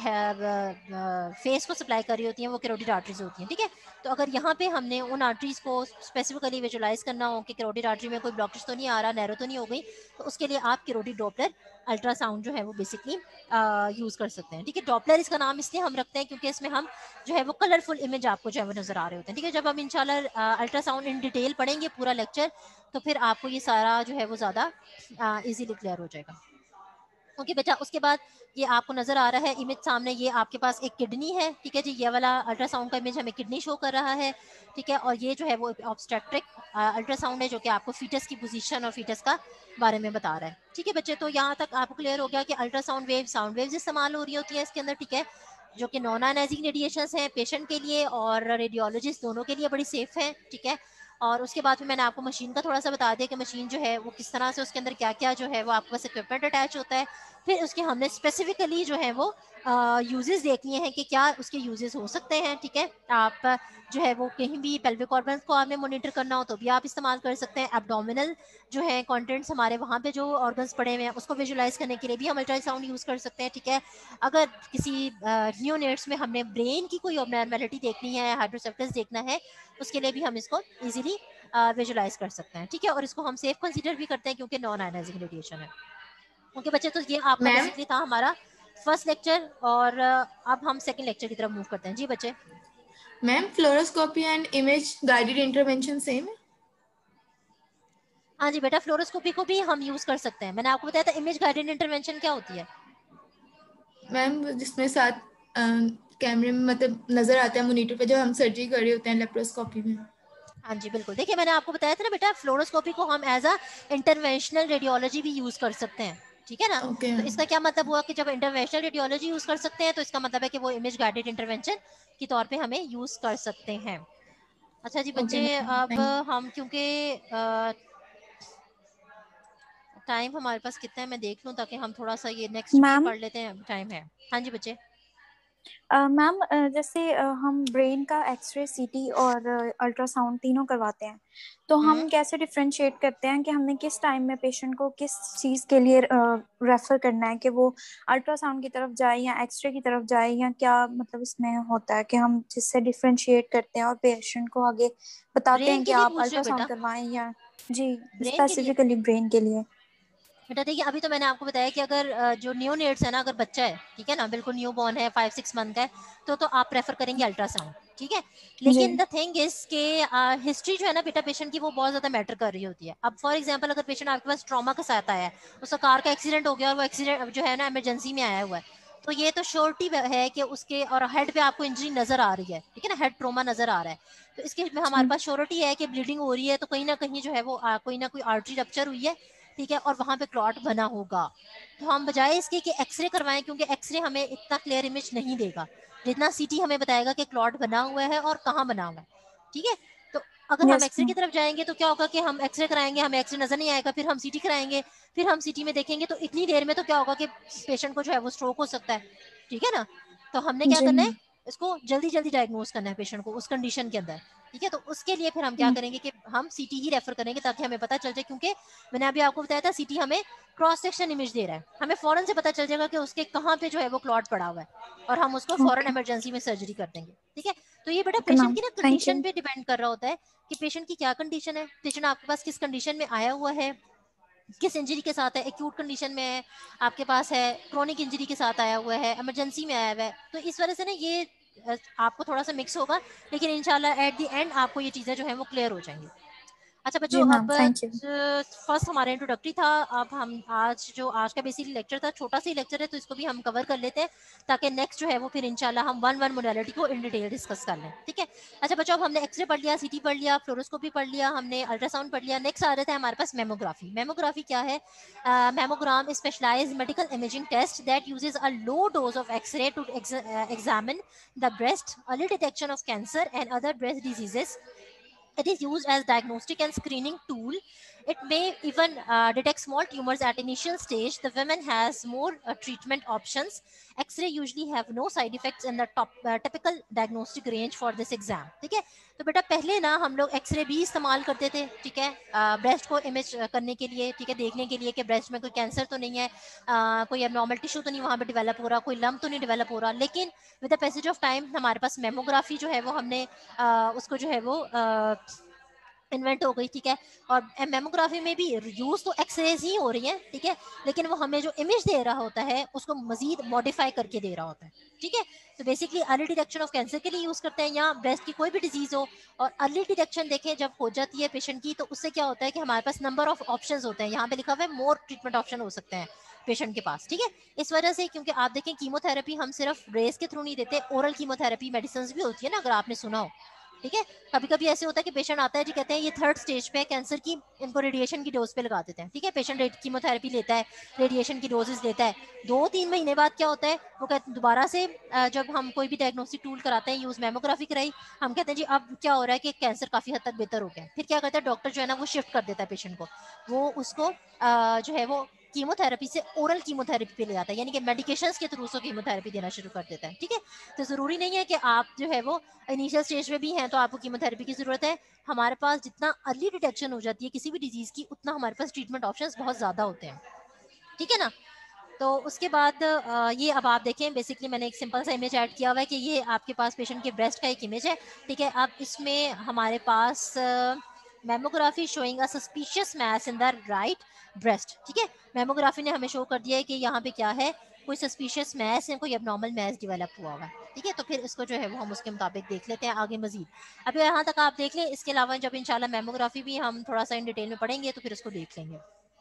फेस को सप्लाई करी होती हैं वो कैरोटिड आर्टरीज होती हैं, ठीक है। तो अगर यहाँ पे हमने उन आर्टरीज को स्पेसिफिकली विजुलाइज करना हो कि कैरोटिड आर्टरी में कोई ब्लॉकेज तो नहीं आ रहा, नैरो तो नहीं हो गई, तो उसके लिए आप कैरोटिड डॉपलर अल्ट्रासाउंड जो है वो बेसिकली यूज कर सकते हैं, ठीक है। डॉपलर इसका नाम इसलिए हम रखते हैं क्योंकि इसमें हम जो है वो कलरफुल इमेज आपको जो है वो नजर आ रहे होते हैं, ठीक है। जब हम इंशाल्लाह अल्ट्रासाउंड इन डिटेल पढ़ेंगे पूरा लेक्चर, तो फिर आपको ये सारा जो है वो ज्यादा इजीली क्लियर हो जाएगा। ओके बेटा, उसके बाद ये आपको नजर आ रहा है इमेज सामने, ये आपके पास एक किडनी है, ठीक है जी, ये वाला अल्ट्रासाउंड का इमेज हमें किडनी शो कर रहा है, ठीक है, और ये जो है वो ऑब्स्टेट्रिक अल्ट्रासाउंड है जो कि आपको फीटस की पोजीशन और फीटस का बारे में बता रहा है, ठीक है बच्चे। तो यहाँ तक आपको क्लियर हो गया कि अल्ट्रासाउंड वेव, साउंड वेव्स इस्तेमाल हो रही होती है इसके अंदर, ठीक है, जो कि नॉन आयनाइजिंग रेडिएशंस हैं पेशेंट के लिए और रेडियोलॉजिस्ट दोनों के लिए बड़ी सेफ है, ठीक है। और उसके बाद फिर मैंने आपको मशीन का थोड़ा सा बता दिया कि मशीन जो है वो किस तरह से, उसके अंदर क्या क्या जो है वो आपके पास इक्विपमेंट अटैच होता है। फिर उसके हमने स्पेसिफिकली जो है वो यूजेस देख लिए हैं कि क्या उसके यूजेस हो सकते हैं, ठीक है। आप जो है वो कहीं भी पेल्विक ऑर्गन्स को आपने मॉनिटर करना हो तो भी आप इस्तेमाल कर सकते हैं। एब्डोमिनल जो है कंटेंट्स हमारे वहाँ पे जो ऑर्गन्स पड़े हुए हैं उसको विजुलाइज करने के लिए भी हम अल्ट्रासाउंड यूज़ कर सकते हैं, ठीक है। अगर किसी न्यूनेट्स में हमने ब्रेन की कोई ऑब्नॉर्मेलिटी देखनी है, हाइड्रोसेप्टस देखना है, उसके लिए भी हम इसको इजीली विजुलाइज कर सकते हैं, ठीक है। और इसको हम सेफ कंसीडर भी करते हैं क्योंकि नॉन आयनाइजिंग रेडिएशन है। ओके बच्चे, तो ये आपका मैम बेसिकली था हमारा फर्स्ट लेक्चर और अब हम सेकंड लेक्चर की तरफ मूव करते हैं। जी बच्चे। Ma'am fluoroscopy and image guided intervention same है? हाँ जी बेटा, फ्लोरोस्कोपी को भी हम यूज कर सकते हैं। मैंने आपको बताया था इमेज गाइडेड इंटरवेंशन क्या होती है। मैम जिसमें साथ कैमरे में मतलब नजर आता है मॉनिटर पे जब हम सर्जरी कर रहे होते हैं लेप्रोस्कोपी में। हाँ जी बिल्कुल, देखिए मैंने आपको बताया था ना बेटा, फ्लोरोस्कोपी को हम एज अ इंटरवेंशनल रेडियोलॉजी भी यूज कर सकते हैं, ठीक है ना। ओके तो इसका क्या मतलब हुआ कि जब इंटरवेंशनल रेडियोलॉजी यूज कर सकते हैं तो इसका मतलब है कि वो इमेज गाइडेड इंटरवेंशन के तौर पे हमें यूज कर सकते हैं। अच्छा जी ओके बच्चे, मैम, अब थैंक हम क्योंकि टाइम हमारे पास कितना है मैं देख लूं ताकि हम थोड़ा सा ये नेक्स्ट भी मैम पढ़ लेते हैं, टाइम है। हाँ जी बच्चे। मैम जैसे हम ब्रेन का एक्सरे सीटी और अल्ट्रासाउंड तीनों करवाते हैं, तो हम कैसे डिफरेंशिएट करते हैं कि हमने किस टाइम में पेशेंट को किस चीज़ के लिए रेफर करना है, कि वो अल्ट्रासाउंड की तरफ जाए या एक्सरे की तरफ जाए, या क्या मतलब इसमें होता है कि हम जिससे डिफरेंशिएट करते हैं और पेशेंट को आगे बताते ब्रेन हैं कि के लिए आप पूछ रहे हो अल्ट्रासाउंड बेटा? करवाएं या जी ब्रेन के लिए स्पेसिफिकली ब्रेन के लिए। बेटा देखिए, अभी तो मैंने आपको बताया कि अगर जो न्यूनेट्स है ना, अगर बच्चा है, ठीक है ना, बिल्कुल न्यू बॉर्न है, 5-6 मंथ का है, तो आप प्रेफर करेंगे अल्ट्रासाउंड, ठीक है। जी लेकिन द थिंग इज के हिस्ट्री जो है ना बेटा पेशेंट की, वो बहुत ज्यादा मैटर कर रही होती है। अब फॉर एग्जांपल अगर पेशेंट आपके पास ट्रॉमा के साथ आया है, उसका कार का एक्सीडेंट हो गया और वो एक्सीडेंट जो है ना इमरजेंसी में आया हुआ है, तो ये तो श्योरिटी है कि उसके और हेड पे आपको इंजरी नजर आ रही है, ठीक है ना, हेड ट्रोमा नजर आ रहा है, तो इसके में हमारे पास श्योरिटी है कि ब्लीडिंग हो रही है, तो कहीं ना कहीं जो है वो कोई ना कोई आर्टरी रप्चर हुई है, ठीक है, और वहां पे क्लॉट बना होगा। तो हम बजाय इसके कि एक्सरे करवाएं, क्योंकि एक्सरे हमें इतना क्लियर इमेज नहीं देगा जितना सीटी हमें बताएगा कि क्लॉट बना हुआ है और कहाँ बना हुआ है, ठीक है। तो अगर हम यस एक्सरे की तरफ जाएंगे तो क्या होगा कि हम एक्सरे कराएंगे, हमें एक्सरे नजर नहीं आएगा, फिर हम सीटी कराएंगे, फिर हम सीटी में देखेंगे तो इतनी देर में तो क्या होगा कि पेशेंट को जो है वो स्ट्रोक हो सकता है, ठीक है ना। तो हमने क्या जी करना है, इसको जल्दी जल्दी डायग्नोज करना है पेशेंट को उस कंडीशन के अंदर, ठीक है। तो उसके लिए फिर हम क्या करेंगे कि हम सीटी ही रेफर करेंगे ताकि हमें पता चल जाए, क्योंकि मैंने अभी आपको बताया था सीटी हमें क्रॉस सेक्शन इमेज दे रहा है, हमें फौरन से पता चल जाएगा कि उसके कहाँ पे जो है वो क्लॉट पड़ा हुआ है, और हम उसको फौरन ओके इमरजेंसी में सर्जरी कर देंगे, ठीक है। तो ये बेटा ओके पेशेंट मैम, की ना थैंक कंडीशन यू। पे डिपेंड कर रहा होता है कि पेशेंट की क्या कंडीशन है, पेशेंट आपके पास किस कंडीशन में आया हुआ है, किस इंजरी के साथ है, एक्यूट कंडीशन में है आपके पास है, क्रोनिक इंजरी के साथ आया हुआ है, इमरजेंसी में आया हुआ है, तो इस वजह से ना ये आपको थोड़ा सा मिक्स होगा, लेकिन इंशाल्लाह एट द एंड आपको ये चीज़ें जो है वो क्लियर हो जाएंगी। अच्छा बच्चों, जी अब मैम, थैंक यू। फर्स्ट हमारा इंट्रोडक्टरी था, अब हम आज का बेसिकली लेक्चर था, छोटा सा ही लेक्चर है, तो इसको भी हम कवर कर लेते हैं ताकि नेक्स्ट जो है वो फिर इंशाल्लाह हम वन मोडालिटी को इन डिटेल डिस्कस कर लें, ठीक है। अच्छा बच्चों, अब हमने एक्सरे पढ़ लिया, सीटी पढ़ लिया, फ्लोरोस्कोपी पढ़ लिया, हमने अल्ट्रासाउंड पढ़ लिया, नेक्स्ट आ रहा था हमारे पास मेमोग्राफी। मेमोग्राफी क्या है? Mammogram specialized medical imaging test that uses a low dose of x-ray to examine the breast, early detection of cancer and other breast diseases. It is used as diagnostic and screening tool. It may even detect small tumors at initial stage. The women has more treatment options. X-ray usually have no side effects in the typical diagnostic range for this exam. ठीक है, तो बेटा पहले ना हम लोग x ray भी इस्तेमाल करते थे, ठीक है, ब्रेस्ट को इमेज करने के लिए, ठीक है, देखने के लिए कि ब्रेस्ट में कोई कैंसर तो नहीं है, कोई एबनॉर्मल टिश्यू तो नहीं वहाँ पे डेवलप हो रहा, कोई लम्प तो नहीं डेवलप हो रहा। लेकिन with the passage of time हमारे पास मेमोग्राफी जो है वो हमने उसको जो है वो इन्वेंट हो गई, ठीक है। और मेमोग्राफी में भी यूज तो एक्सरेज ही हो रही है, ठीक है, लेकिन वो हमें जो इमेज दे रहा होता है उसको मजीद मॉडिफाई करके दे रहा होता है, ठीक है। तो basically early detection of cancer के लिए यूज करते हैं, या ब्रेस्ट की कोई भी डिजीज हो और अर्ली डिटेक्शन देखें जब हो जाती है पेशेंट की, तो उससे क्या होता है कि हमारे पास नंबर ऑफ ऑप्शंस होते हैं, यहाँ पे लिखा हुआ है मोर ट्रीटमेंट ऑप्शन हो सकते हैं, पेशेंट के पास, ठीक है। इस वजह से, क्योंकि आप देखें कीमोथेरेपी हम सिर्फ रेस के थ्रू नहीं देते, ओरल कीमोथेरेपी मेडिसिन भी होती है ना, अगर आपने सुना हो, ठीक है। कभी कभी ऐसे होता है कि पेशेंट आता है जी, कहते हैं ये 3rd स्टेज पे है कैंसर की, इनको रेडिएशन की डोज पे लगा देते हैं, ठीक है। पेशेंट कीमोथेरेपी लेता है, रेडिएशन की डोजेस लेता है, 2-3 महीने बाद क्या होता है, वो कहते दोबारा से जब हम कोई भी डायग्नोस्टिक टूल कराते हैं, यूज मेमोग्राफी कराई, हम कहते हैं जी अब क्या हो रहा है कि कैंसर काफी हद तक बेहतर हो गया। फिर क्या करता है डॉक्टर जो है ना, वो शिफ्ट कर देता है पेशेंट को, वो उसको जो है वो कीमोथेरेपी से ओरल कीमोथेरेपी पे ले जाता है, यानी कि मेडिकेशंस के थ्रू उसको कीमोथेरेपी देना शुरू कर देता है, ठीक है। तो जरूरी नहीं है कि आप जो है वो इनिशियल स्टेज में भी हैं तो आपको कीमोथेरेपी की जरूरत है। हमारे पास जितना अर्ली डिटेक्शन हो जाती है किसी भी डिजीज की, उतना हमारे पास ट्रीटमेंट ऑप्शंस बहुत ज्यादा होते हैं, ठीक है ना। तो उसके बाद ये अब आप देखें, बेसिकली मैंने एक सिंपल सा इमेज ऐड किया हुआ है कि ये आपके पास पेशेंट के ब्रेस्ट का एक इमेज है, ठीक है। अब इसमें हमारे पास mammography showing a suspicious mass in the right breast, ठीक है। मेमोग्राफी ने हमें शो कर दिया है कि यहाँ पे क्या है, कोई सस्पिशियस मैस है, कोई एबनॉर्मल मैस डेवलप हुआ हुआ है, ठीक है। तो फिर इसको जो है वो हम उसके मुताबिक देख लेते हैं आगे मजीद। अभी यहाँ तक आप देख लें, इसके अलावा जब इंशाल्लाह मेमोग्राफी भी हम थोड़ा सा इन डिटेल में पढ़ेंगे तो फिर इसको देख लेंगे।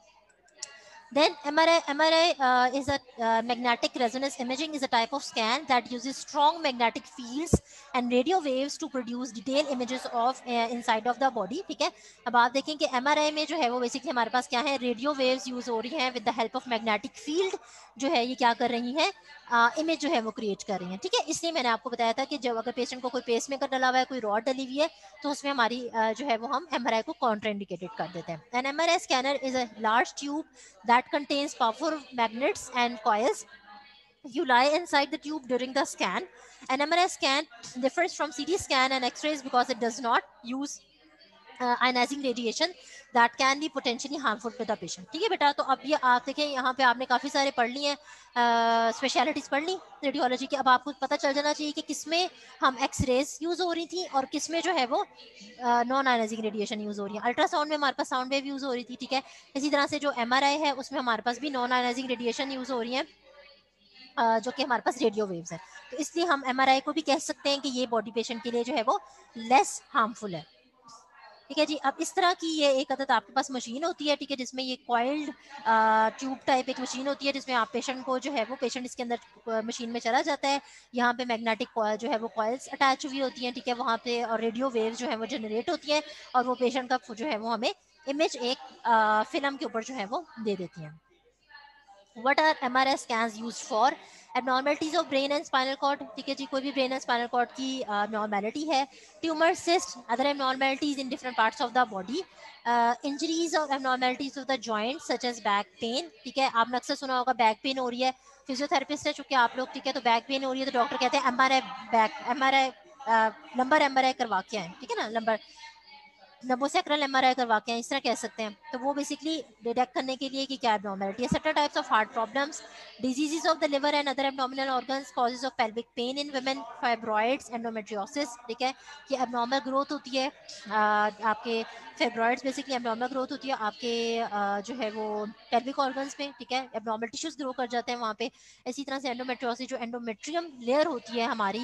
Then MRI is a magnetic resonance imaging is a type of scan that uses strong magnetic fields and radio waves to produce detailed images of inside of the body, ठीक है। अब आप देखें कि MRI में जो है वो बेसिकली हमारे पास क्या है, रेडियो वेव्स यूज हो रही हैं with the help of magnetic field, जो है ये क्या कर रही हैं, इमेज जो है वो क्रिएट कर रही हैं, ठीक है। इसलिए मैंने आपको बताया था कि जब अगर पेशेंट को कोई पेस मेकर डला हुआ है, कोई रॉड डली हुई है, तो उसमें हमारी जो है वो हम MRI को कॉन्ट्राइंडिकेटेड कर देते हैं। An MRI scanner is a large tube that contains powerful magnets and coils. You lie inside the tube during the scan. An MRI scan differs from CT scan and X-rays because it does not use ionizing radiation that can be potentially harmful to the patient, ठीक है बेटा। तो अब ये आप देखें, यहाँ पे आपने काफ़ी सारे पढ़ लिए हैं, स्पेशलिटीज़ पढ़ ली रेडियोलॉजी की। अब आपको पता चल जाना चाहिए कि किसमें हम एक्सरेज यूज़ हो रही थी और किसमें जो है वो नॉन आयनाइजिंग रेडिएशन यूज़ हो रही है। अल्ट्रासाउंड में हमारे पास साउंड वेव यूज़ हो रही थी, ठीक है। इसी तरह से जो MRI है उसमें हमारे पास भी नॉन आयनाइजिंग रेडिएशन यूज़ हो रही है, जो कि हमारे पास रेडियो वेव्स है। तो इसलिए हम MRI को भी कह सकते हैं कि ये बॉडी पेशेंट के लिए जो है वो लेस हार्मफुल है, ठीक है जी। अब इस तरह की ये एक अदद आपके पास मशीन होती है, ठीक है, जिसमें ये कॉइल्ड ट्यूब टाइप एक मशीन होती है, जिसमें आप पेशेंट को जो है वो पेशेंट इसके अंदर मशीन में चला जाता है। यहाँ पे मैग्नेटिक जो है वो कॉइल्स अटैच हुई होती हैं, ठीक है, वहाँ पे, और रेडियो वेव जो है वो जनरेट होती है और वो पेशेंट का जो है वो हमें इमेज एक फिल्म के ऊपर जो है वो दे देती हैं। What are MRI scans used for? Abnormalities of brain and spinal cord, ठीक है जी, कोई भी brain and spinal cord की abnormality है, tumor, cyst, other abnormalities in different parts of the body, injuries or abnormalities of the joints such as back pain, ठीक है। आपने अक्सर सुना होगा बैक पेन हो रही है, फिजियोथेरेपिस्ट है चूंकि आप लोग, ठीक है, तो बैक पेन हो रही है तो डॉक्टर कहते हैं लंबर MRI करवा के आए, ठीक है ना, लंबोसेक्रल MRI करवा के, इस तरह कह सकते हैं। तो वो बेसिकली डिटेक्ट करने के लिए कि क्या एब्नॉर्मलिटी है। Certain types of heart problems, diseases of the liver and other abdominal organs, causes of pelvic pain in women, fibroids, endometriosis, ठीक है, कि एब्नॉर्मल ग्रोथ होती है आपके फाइब्रॉइड्स, बेसिकली एब्नॉर्मल ग्रोथ होती है आपके जो है वो पेल्विक ऑर्गन्स में, ठीक है, एब्नॉर्मल टिश्यूज ग्रो कर जाते हैं वहाँ पे। इसी तरह से एंडोमेट्रियोसिस, जो एंडोमेट्रियम लेयर होती है हमारी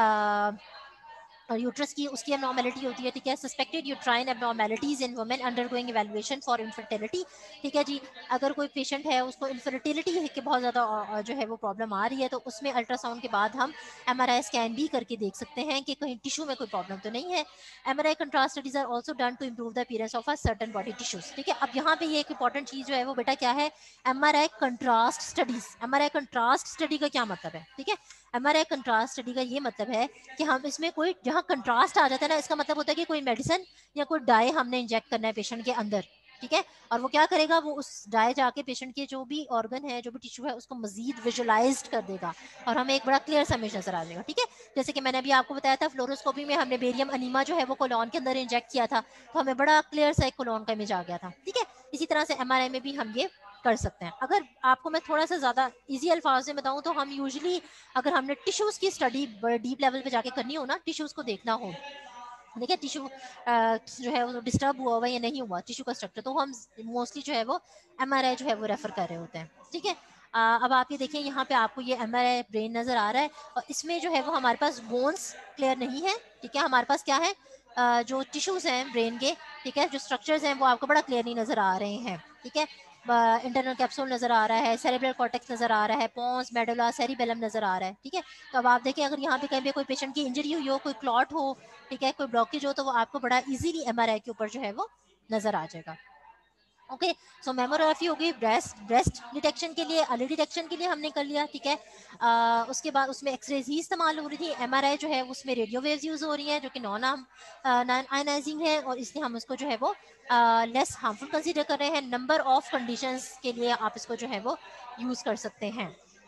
यूट्रस की, उसकी एब्नॉर्मेलिटी होती है, ठीक है। Suspected uterine abnormalities in women undergoing evaluation for infertility, ठीक है जी। अगर कोई पेशेंट है उसको इनफर्टिलिटी के बहुत ज़्यादा जो है वो प्रॉब्लम आ रही है, तो उसमें अल्ट्रासाउंड के बाद हम MRI स्कैन भी करके देख सकते हैं कि कहीं टिश्यू में कोई प्रॉब्लम तो नहीं है। MRI contrast studies are also done to improve the appearance of a certain body tissues, ठीक है। अब यहाँ पे ये एक इंपॉर्टेंट चीज़ जो है वो बेटा क्या है, MRI contrast studies. MRI contrast study का क्या मतलब है, ठीक है। MRI कंट्रास्ट स्टडी का ये मतलब है कि हम इसमें कोई, जहाँ कंट्रास्ट आ जाता है ना, इसका मतलब होता है कि कोई मेडिसिन या कोई डाई हमने इंजेक्ट करना है पेशेंट के अंदर, ठीक है, और वो क्या करेगा, वो उस डाई जाके पेशेंट के जो भी ऑर्गन है, जो भी टिश्यू है, उसको मजीद विजुअलाइज्ड कर देगा और हमें एक बड़ा क्लियर सा इमेज नजर आ जाएगा, ठीक है। जैसे कि मैंने अभी आपको बताया था, फ्लोरोस्कोपी में हमने बेरियम अनीमा जो है वो कोलॉन के अंदर इंजेक्ट किया था, तो हमें बड़ा क्लियर सा एक कोलॉन का इमेज आ गया था, ठीक है। इसी तरह से MRI में भी हम ये कर सकते हैं। अगर आपको मैं थोड़ा सा ज़्यादा इजी अल्फाज में बताऊं तो हम यूजुअली, अगर हमने टिश्यूज़ की स्टडी बड़े डीप लेवल पे जाके करनी हो ना, टिश्यूज़ को देखना हो, देखिए टिश्यू जो है वो डिस्टर्ब हुआ हुआ या नहीं हुआ टिश्यू का स्ट्रक्चर, तो हम मोस्टली जो है वो MRI जो है वो रेफर कर रहे होते हैं, ठीक है। अब आप ये देखें, यहाँ पे आपको ये MRI ब्रेन नज़र आ रहा है और इसमें जो है वो हमारे पास बोन्स क्लियर नहीं है, ठीक है। हमारे पास क्या है, जो टिश्यूज़ हैं ब्रेन के, ठीक है, जो स्ट्रक्चर्स हैं वो आपको बड़ा क्लियर नहीं नज़र आ रहे हैं, ठीक है। इंटरनल कैप्सूल नजर आ रहा है, सेरेब्रल कॉर्टेक्स नजर आ रहा है, पॉन्स, मेडुला, सेरिबेलम नजर आ रहा है, ठीक है। तो अब आप देखें अगर यहाँ पे कहीं पे कोई पेशेंट की इंजरी हुई हो, कोई क्लॉट हो, ठीक है, कोई ब्लॉकेज हो, तो वो आपको बड़ा इजीली एमआरआई के ऊपर जो है वो नजर आ जाएगा। ओके, सो मेमोग्राफी हो गई ब्रेस्ट डिटेक्शन के लिए, अर्ली डिटेक्शन के लिए हमने कर लिया, ठीक है। उसके बाद उसमें एक्सरेज ही इस्तेमाल हो रही थी, एमआरआई जो है उसमें रेडियो वेव्स यूज हो रही हैं जो कि नॉन आयनाइजिंग है, और इसलिए हम उसको जो है वो लेस हार्मफुल कंसीडर कर रहे हैं। नंबर ऑफ कंडीशंस के लिए आप इसको जो है वो यूज कर सकते हैं।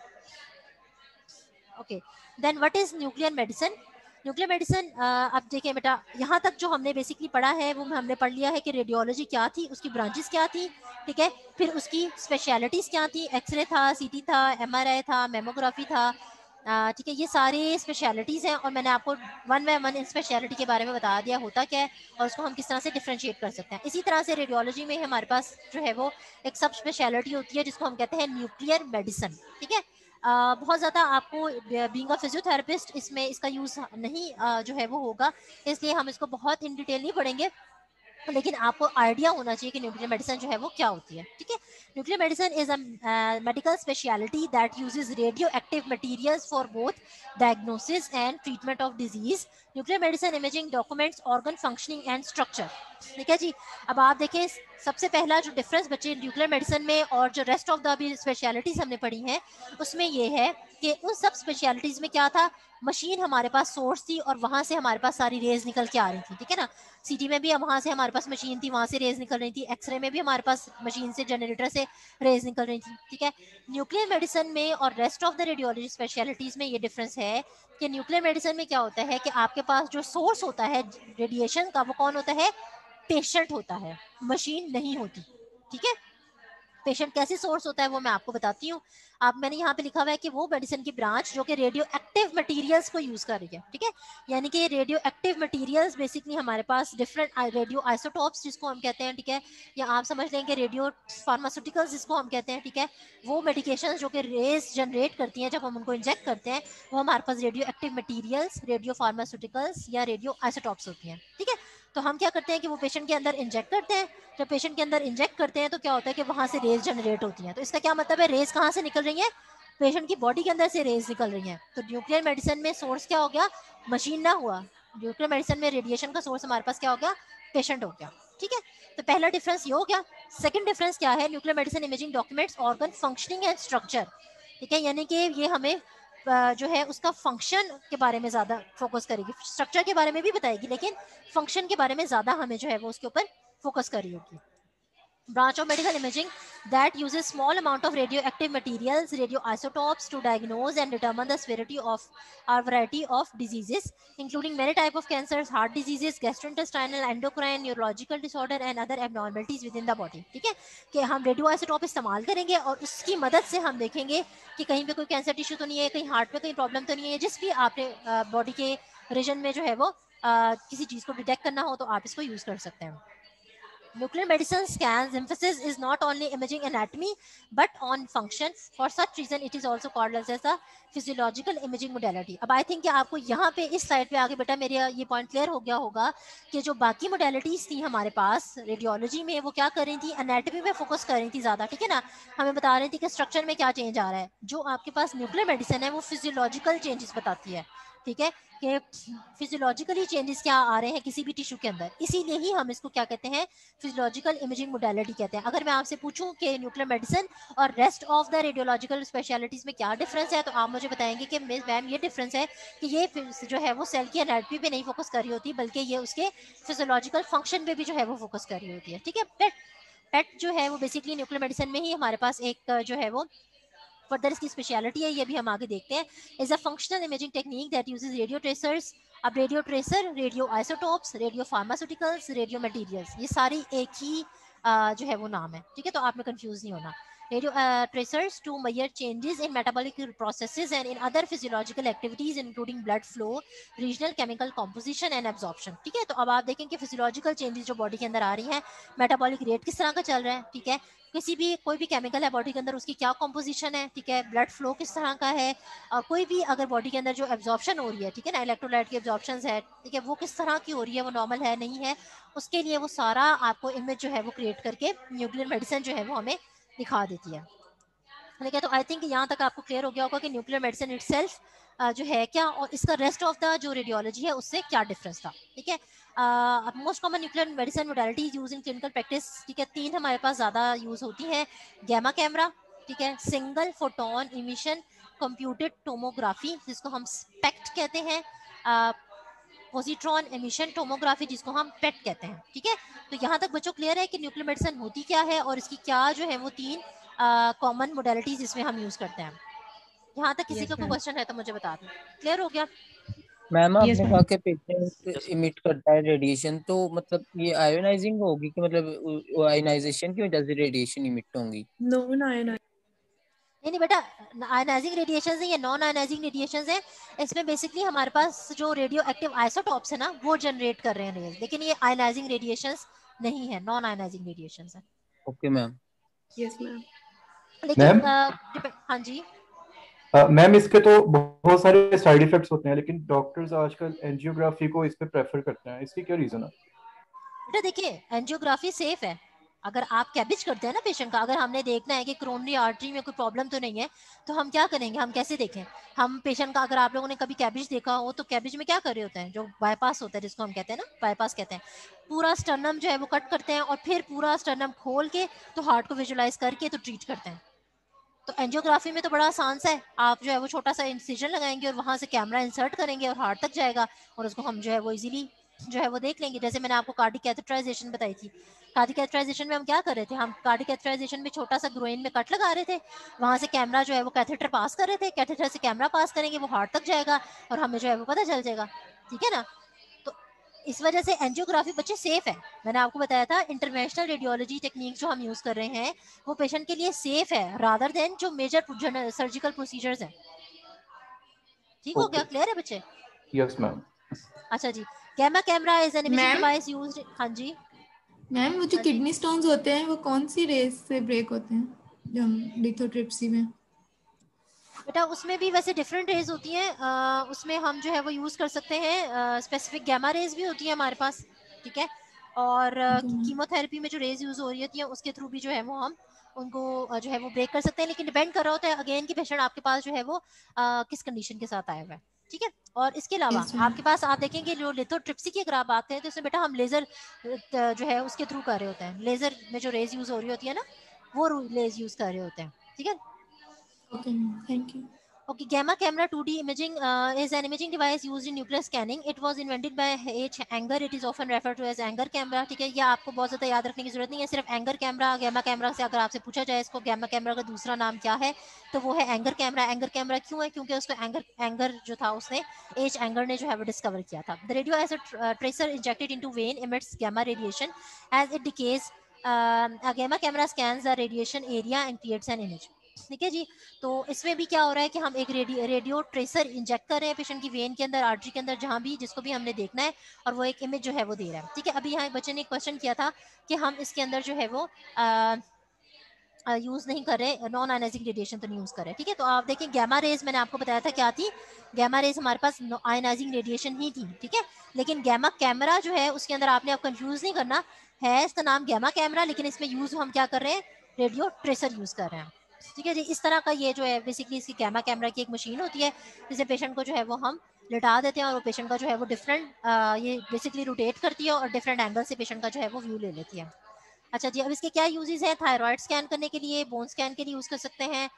Okay, then what is nuclear medicine? Nuclear medicine, अब देखिए बेटा, यहाँ तक जो हमने बेसिकली पढ़ा है वो हमने पढ़ लिया है कि रेडियोलॉजी क्या थी, उसकी ब्रांचेस क्या थी, ठीक है, फिर उसकी स्पेशलिटीज़ क्या थी, एक्सरे था, सीटी था, एमआरआई था, मेमोग्राफी था, ठीक है, ये सारे स्पेशलिटीज़ हैं, और मैंने आपको वन बाय वन इन स्पेशलिटी के बारे में बता दिया होता क्या है और उसको हम किस तरह से डिफ्रेंशिएट कर सकते हैं। इसी तरह से रेडियोलॉजी में हमारे पास जो है वो एक सब स्पेशलिटी होती है जिसको हम कहते हैं न्यूक्लियर मेडिसिन, ठीक है। बहुत ज़्यादा आपको बीइंग अ फिजियोथेरेपिस्ट इसमें इसका यूज़ नहीं जो है वो होगा, इसलिए हम इसको बहुत इन डिटेल नहीं पढ़ेंगे, लेकिन आपको आइडिया होना चाहिए कि न्यूक्लियर मेडिसिन जो है वो क्या होती है, ठीक है। Nuclear medicine is a medical specialty that uses radioactive materials for both diagnosis and treatment of disease. Nuclear medicine imaging documents organ functioning and structure, ठीक है जी। अब आप देखें सबसे पहला जो डिफरेंस बचे न्यूक्लियर मेडिसिन में और जो रेस्ट ऑफ द अभी स्पेशलिटीज हमने पढ़ी हैं उसमें ये है कि उन सब स्पेशलिटीज में क्या था, मशीन हमारे पास सोर्स थी और वहां से हमारे पास सारी रेज निकल के आ रही थी, ठीक है ना। सीटी में भी वहां से हमारे पास मशीन थी, वहां से रेज निकल रही थी, एक्सरे में भी हमारे पास मशीन से जनरेटर से रेज निकल रही थी, ठीक है। न्यूक्लियर मेडिसिन में और rest of the radiology specialties में ये डिफरेंस है कि न्यूक्लियर मेडिसिन में क्या होता है कि आपके पास जो सोर्स होता है रेडिएशन का वो कौन होता है, पेशेंट होता है, मशीन नहीं होती, ठीक है। पेशेंट कैसे सोर्स होता है वो मैं आपको बताती हूँ। आप मैंने यहाँ पे लिखा हुआ है कि वो मेडिसिन की ब्रांच जो कि रेडियो एक्टिव मटेरियल्स को यूज कर रही है, ठीक है। यानी कि रेडियो एक्टिव मटेरियल्स बेसिकली हमारे पास डिफरेंट रेडियो आइसोटॉप्स जिसको हम कहते हैं, ठीक है, या आप समझ लेंगे रेडियो फार्मास्यूटिकल्स जिसको हम कहते हैं, ठीक है। वो मेडिकेशन जो कि रेस जनरेट करती हैं जब हम उनको इंजेक्ट करते हैं वो हमारे पास radioactive materials, radiopharmaceuticals या रेडियो आइसोटॉप्स होती हैं, ठीक है। तो हम क्या करते हैं कि वो पेशेंट के अंदर इंजेक्ट करते हैं, जब पेशेंट के अंदर इंजेक्ट करते हैं तो क्या होता है कि वहां से रेज जनरेट होती हैं। तो इसका क्या मतलब है, रेज कहाँ से निकल रही है, पेशेंट की बॉडी के अंदर से रेज निकल रही हैं। तो न्यूक्लियर मेडिसिन में सोर्स क्या हो गया, मशीन ना हुआ, न्यूक्लियर मेडिसिन में रेडिएशन का सोर्स हमारे पास क्या हो गया, पेशेंट हो गया, ठीक है। तो पहला डिफरेंस ये हो गया। सेकंड डिफरेंस क्या है, nuclear medicine imaging documents organ functioning and structure, ठीक है, यानी कि ये हमें जो है उसका फंक्शन के बारे में ज़्यादा फोकस करेगी, स्ट्रक्चर के बारे में भी बताएगी लेकिन फंक्शन के बारे में ज़्यादा हमें जो है वो उसके ऊपर फोकस कर रही होगी। Branch of medical imaging that uses small amount of radioactive materials, radioisotopes, to diagnose and determine the severity of a variety of diseases, including many types of cancers, heart diseases, gastrointestinal, endocrine, neurological disorder, and other abnormalities within the body, ठीक है। कि हम radio isotope इस्तेमाल करेंगे और उसकी मदद से हम देखेंगे कि कहीं पे कोई कैंसर टिश्यू तो नहीं है, कहीं हार्ट में कहीं प्रॉब्लम तो नहीं है, जिस भी आपने बॉडी के रीजन में जो है वो किसी चीज़ को डिटेक्ट करना हो तो आप इसको यूज़ कर सकते हैं। Nuclear medicine scans emphasis is not only imaging anatomy but on function. For such reason, it is also called as a physiological imaging modality. अब I think कि आपको यहाँ पे इस साइड पे आगे बेटा मेरे ये पॉइंट क्लियर हो गया होगा कि जो बाकी मोडेलिटीज थी हमारे पास रेडियोलॉजी में वो क्या कर रही थी, एनाटॉमी पे फोकस कर रही थी ज़्यादा, ठीक है ना। हमें बता रही थी कि स्ट्रक्चर में क्या चेंज आ रहा है। जो आपके पास न्यूक्लियर मेडिसिन है वो फिजियोलॉजिकल चेंजेस बताती है, ठीक है, कि फिजियोलॉजिकली चेंजेस क्या आ रहे हैं किसी भी टिश्यू के अंदर, इसीलिए ही हम इसको क्या कहते हैं, फिजियोलॉजिकल इमेजिंग मोडेलिटी कहते हैं। अगर मैं आपसे पूछूं कि न्यूक्लियर मेडिसिन और rest of the radiological specialties में क्या डिफरेंस है तो आप मुझे बताएंगे कि मैम ये डिफरेंस है कि ये जो है वो सेल की एनाटॉमी पे नहीं फोकस कर रही होती बल्कि ये उसके फिजियोलॉजिकल फंक्शन पे भी जो है वो फोकस कर रही होती है, ठीक है। पेट जो है वो बेसिकली न्यूक्लियर मेडिसिन में ही हमारे पास एक जो है वो फर्दर इसकी स्पेशलिटी है, ये भी हम आगे देखते हैं। Is a functional imaging technique that uses radiotracers. अब radiotracer, radioisotopes, radiopharmaceuticals, radio materials, ये सारी एक ही जो है वो नाम है, ठीक है, तो आप में कंफ्यूज नहीं होना। Radio tracers to measure changes in metabolic processes and in other physiological activities including blood flow, regional chemical composition and absorption, ठीक है। तो अब आप देखें कि फिजियोलॉजिकल चेंजेस जो बॉडी के अंदर आ रही हैं, मेटाबॉलिक रेट किस तरह का चल रहा है, ठीक है, किसी भी कोई भी केमिकल है बॉडी के अंदर उसकी क्या कॉम्पोजिशन है, ठीक है, ब्लड फ्लो किस तरह का है, और कोई भी अगर बॉडी के अंदर जो एब्जॉर्प्शन हो रही है, ठीक है ना, इलेक्ट्रोलाइट की एब्जॉर्प्शन है, ठीक है, वो किस तरह की हो रही है, वो नॉर्मल है नहीं है, उसके लिए वो सारा आपको इमेज जो है वो क्रिएट करके न्यूक्लियर मेडिसिन जो है वो हमें दिखा देती है। ठीक है, तो आई थिंक यहाँ तक आपको क्लियर हो गया होगा कि न्यूक्लियर मेडिसिन इटसेल्फ जो है क्या और इसका रेस्ट ऑफ द जो रेडियोलॉजी है उससे क्या डिफरेंस था। ठीक है, most common nuclear medicine modalities use in clinical practice. ठीक है, 3 हमारे पास ज़्यादा यूज होती है। गैमा कैमरा, ठीक है, single photon emission computed tomography जिसको हम स्पेक्ट कहते हैं, पोजिट्रॉन एमिशन टोमोग्राफी जिसको हम पेट कहते हैं। ठीक है, तो यहाँ तक बच्चों क्लियर है कि न्यूक्लियर मेडिसिन होती क्या है और इसकी क्या जो है वो 3 कॉमन मोडालिटीज इसमें हम यूज करते हैं। यहाँ तक किसी का कोई क्वेश्चन है तो मुझे बता दो। क्लियर हो गया? मैम आपने कहा कि पेशेंट इमिट करता है रेडिएशन, तो मतलब ये आयोनाइजिंग होगी कि मतलब आयोनाइजेशन की वजह से रेडिएशन इमिट होंगी? नॉन आयोनाइजिंग नहीं बेटा, आयोनाइजिंग रेडिएशन है या नॉन आयोनाइजिंग रेडिएशन है, इसमें बेसिकली हमारे पास जो रेडियो एक्टिव आइसोटॉप्स है ना वो जनरेट कर रहे हैं रेज, लेकिन ये आयोनाइजिंग रेडिएशन नहीं है, नॉन आयोनाइजिंग रेडिएशन है। Okay ma'am. Yes ma'am. लेकिन हाँ जी मैम, इसके तो बहुत सारे साइड इफेक्ट्स होते हैं, लेकिन डॉक्टर्स आजकल एंजियोग्राफी को इस पे प्रेफर करते हैं, इसकी क्या रीजन है? बेटा देखिए, एंजियोग्राफी सेफ है। अगर आप कैबिज करते हैं ना पेशेंट का, अगर हमने देखना है कि क्रोनरी आर्टरी में कोई प्रॉब्लम तो नहीं है, तो हम क्या करेंगे, हम कैसे देखें? हम पेशेंट का, अगर आप लोगों ने कभी कैबिज देखा हो तो कैबिज में क्या कर रहे होते हैं, जो बाईपास होता है जिसको हम कहते हैं ना, बाईपास कहते हैं, पूरा स्टर्नम जो है वो कट करते हैं और फिर पूरा स्टर्नम खोल के तो हार्ट को विजुलाइज करके तो ट्रीट करते हैं। तो एंजियोग्राफी में तो बड़ा आसान सा है, आप जो है वो छोटा सा इंसिजन लगाएंगे और वहां से कैमरा इंसर्ट करेंगे और हार्ट तक जाएगा और उसको हम जो है वो इजीली जो है वो देख लेंगे। जैसे मैंने आपको कार्डिक कैथेटराइजेशन बताई थी, कार्डिक कैथेटराइजेशन में हम क्या कर रहे थे, हम कार्डिक कैथेटराइजेशन में छोटा सा ग्रोइन में कट लगा रहे थे, वहां से कैमरा जो है वो कैथेटर पास कर रहे थे, कैथेटर से कैमरा पास करेंगे, वो हार्ट तक जाएगा और हमें जो है वो पता चल जाएगा। ठीक है ना, तो इस वजह से एंजियोग्राफी बच्चे सेफ है। मैंने आपको बताया था इंटरवेंशनल रेडियोलॉजी टेक्निक जो हम यूज कर रहे हैं वो पेशेंट के लिए सेफ है रादर देन जो मेजर सर्जिकल प्रोसीजर्स हैं। ठीक हो गया? क्लियर है बच्चे? Yes ma'am. अच्छा जी, gamma camera is an imaging ma'am? Device used. हाँ जी मैम, वो जो किडनी स्टोन्स होते हैं वो कौन सी रेस से ब्रेक होते हैं जो हम लिथोट्रिप्सी में? बेटा उसमें भी वैसे डिफरेंट रेज होती हैं, उसमें हम जो है वो यूज कर सकते हैं, स्पेसिफिक गैमा रेज भी होती है हमारे पास। ठीक है, और कीमोथेरेपी में जो रेज यूज हो रही होती है उसके थ्रू भी जो है वो हम उनको जो है वो ब्रेक कर सकते हैं, लेकिन डिपेंड कर रहा होता है अगेन कि पेशेंट आपके पास जो है वो किस कंडीशन के साथ आया हुआ है। ठीक है, और इसके अलावा आपके पास आप देखेंगे जो लिथोट्रिप्सी की अगर आप बात करें तो इसमें बेटा हम लेजर जो है उसके थ्रू कर रहे होते हैं, लेजर में जो रेज यूज हो रही होती है ना वो रेज यूज कर रहे होते हैं। ठीक है, okay, thank you. Okay, gamma camera 2D imaging is an imaging device used in nuclear scanning. It was invented by H. Anger. It is often referred to as Anger camera. ठीक है, ये आपको बहुत ज़्यादा याद रखने की जरूरत नहीं है, सिर्फ एंगर कैमरा, गैमा कैमरा से अगर आपसे पूछा जाए इसको गैमा कैमरा का दूसरा नाम क्या है तो वो है एंगर कैमरा। एंगर कैमरा क्यों है? क्योंकि उसको एंगर जो था उसने H. एंगर ने जो है वो डिस्कवर किया था। The radio as a tracer injected into vein emits gamma radiation as it decays. A gamma camera scans the radiation area and creates an image. ठीक है जी, तो इसमें भी क्या हो रहा है कि हम एक रेडियो ट्रेसर इंजेक्ट कर रहे हैं पेशेंट की वेन के अंदर, आर्टरी के अंदर, जहां भी जिसको भी हमने देखना है, और वो एक इमेज जो है वो दे रहा है। ठीक है, अभी यहाँ एक बच्चे ने क्वेश्चन किया था कि हम इसके अंदर जो है वो यूज नहीं कर रहे, नॉन आयनाइजिंग रेडिएशन तो नहीं यूज कर रहे। ठीक है, तो आप देखें गैमा रेज मैंने आपको बताया था क्या थी, गैमा रेज हमारे पास आयनाइजिंग रेडिएशन ही थी। ठीक है, लेकिन गैमा कैमरा जो है उसके अंदर आपने आप कंफ्यूज नहीं करना है, इसका नाम गैमा कैमरा, लेकिन इसमें यूज हम क्या कर रहे हैं, रेडियो ट्रेसर यूज कर रहे हैं। ठीक है जी, इस तरह का ये जो है बेसिकली इसकी गैमा कैमरा की एक मशीन होती है जिसे पेशेंट को जो है वो हम लिटा देते हैं और वो पेशेंट का जो है वो डिफरेंट ये बेसिकली रोटेट करती है और डिफरेंट एंगल से पेशेंट का जो है वो व्यू ले लेती है। अच्छा जी, अब इसके क्या यूजेस हैं? थायराइड स्कैन करने के लिए, बोन स्कैन के लिए यूज कर सकते हैं।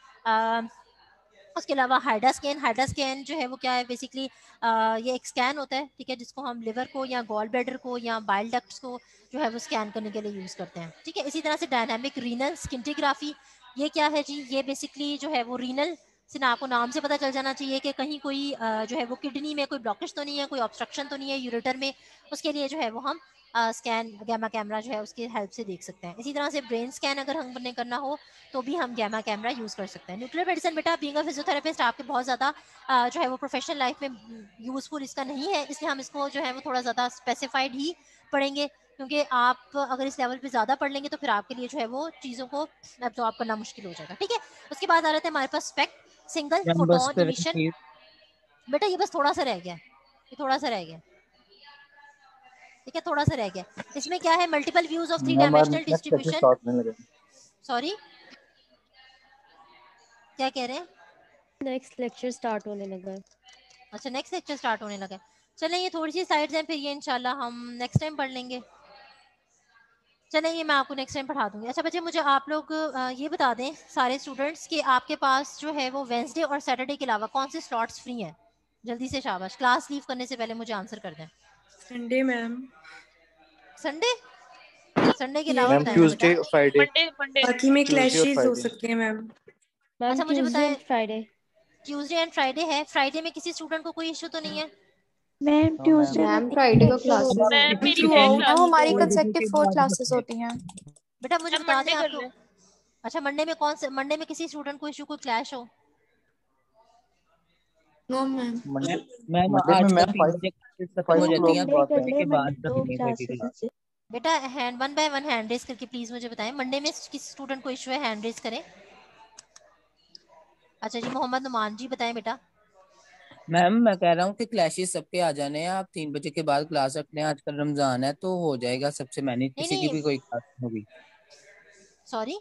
उसके अलावा हाइडा स्कैन जो है वो क्या है बेसिकली, ये एक स्कैन होता है, ठीक है, जिसको हम लिवर को या गॉल ब्लैडर को या बाइल डक्ट्स को जो है वो स्कैन करने के लिए यूज करते हैं। ठीक है, इसी तरह से डायनामिक रीनल स्किंटिग्राफी, ये क्या है जी, ये बेसिकली जो है वो रीनल से ना आपको नाम से पता चल जाना चाहिए कि कहीं कोई जो है वो किडनी में कोई ब्लॉकेज तो नहीं है, कोई ऑब्स्ट्रक्शन तो नहीं है यूरेटर में, उसके लिए जो है वो हम स्कैन गैमा कैमरा जो है उसकी हेल्प से देख सकते हैं। इसी तरह से ब्रेन स्कैन अगर हमने करना हो तो भी हम गैमा कैमरा यूज़ कर सकते हैं। न्यूक्लियर मेडिसिन बेटा बीइंग अ फिजियोथेरेपिस्ट आपके बहुत ज़्यादा जो है वो प्रोफेशनल लाइफ में यूज़फुल इसका नहीं है, इसलिए हम इसको जो है वो थोड़ा ज़्यादा स्पेसिफाइड ही पढ़ेंगे, क्योंकि आप अगर इस लेवल पे ज़्यादा पढ़ लेंगे तो फिर आपके लिए जो है वो चीज़ों को एब्जॉर्ब करना मुश्किल हो जाएगा। ठीक है, उसके बाद आ रहे थे हमारे पास स्पेक्ट सिंगल फोटोन इमिशन। बेटा ये बस थोड़ा सा रह गया, ये थोड़ा सा रह गया, ठीक है, थोड़ा सा रह गया। इसमें क्या है, multiple views of 3 dimensional distribution. Sorry क्या कह रहे हैं? नेक्स्ट लेक्चर स्टार्ट होने लगा है। अच्छा नेक्स्ट लेक्चर स्टार्ट होने लगा है। चलें ये थोड़ी सी साइड्स हैं, फिर ये इंशाल्लाह हम नेक्स्ट टाइम पढ़ लेंगे। चलें ये मैं आपको नेक्स्ट टाइम पढ़ा दूंगी। अच्छा बच्चे मुझे आप लोग ये बता दें सारे स्टूडेंट्स कि आपके पास जो है वो वेंसडे और सैटरडे के अलावा कौन से स्लॉट्स फ्री हैं? जल्दी से शाबाश, क्लास लीव करने से पहले मुझे आंसर कर दें। Sunday ma'am. संडे? संडे के अलावा मैम बताएं ट्यूसडे बेटा। फ्राइडे। बाकी में Tuesday और क्लैशेस हो Friday। सकते हैं मैम। अच्छा मुझे ट्यूसडे बताएं and Friday. Tuesday and Friday है, फ्राइडे में किसी स्टूडेंट को कोई इशू तो नहीं है? Ma'am no Tuesday ma'am. में फ्राइडे को लेक्चर क्लासेस होगा। हैं। मेरी थ्रू है आउट क्लास हमारी तो कंसेक्टिव 4 क्लासेस होती हैं। बेटा मुझे हम बता मंडे दें कर आपको। लें। अच्छा मंडे में कौन से, मंडे में किसी स्टूडेंट को इशू कोई क्लैश हो? No ma'am. मैम मंडे में आजकल मैम 3 बजे क्लासेस खत्म 5 हो जाती हैं, o'clock अब के 3 बाद कर बजे ले के बाद मंडे तक 2 नहीं होती क्लास। क्लासेस। बेटा hand one by one hand raise करके प्लीज मुझे बताएं, मंडे में किस स्टूडेंट को इशू है, हैंड रेस करें। अच्छा जी मोहम्मद नुमान जी बताएं बेटा। मैम मैं कह रहा हूँ कि क्लासेस सबके आ जाने हैं, आप 3 बजे के बाद क्लास रख लें, आजकल रमजान है तो हो जाएगा सबसे मैनेज, नहीं किसी की नहीं भी कोई क्लास नहीं होगी। सॉरी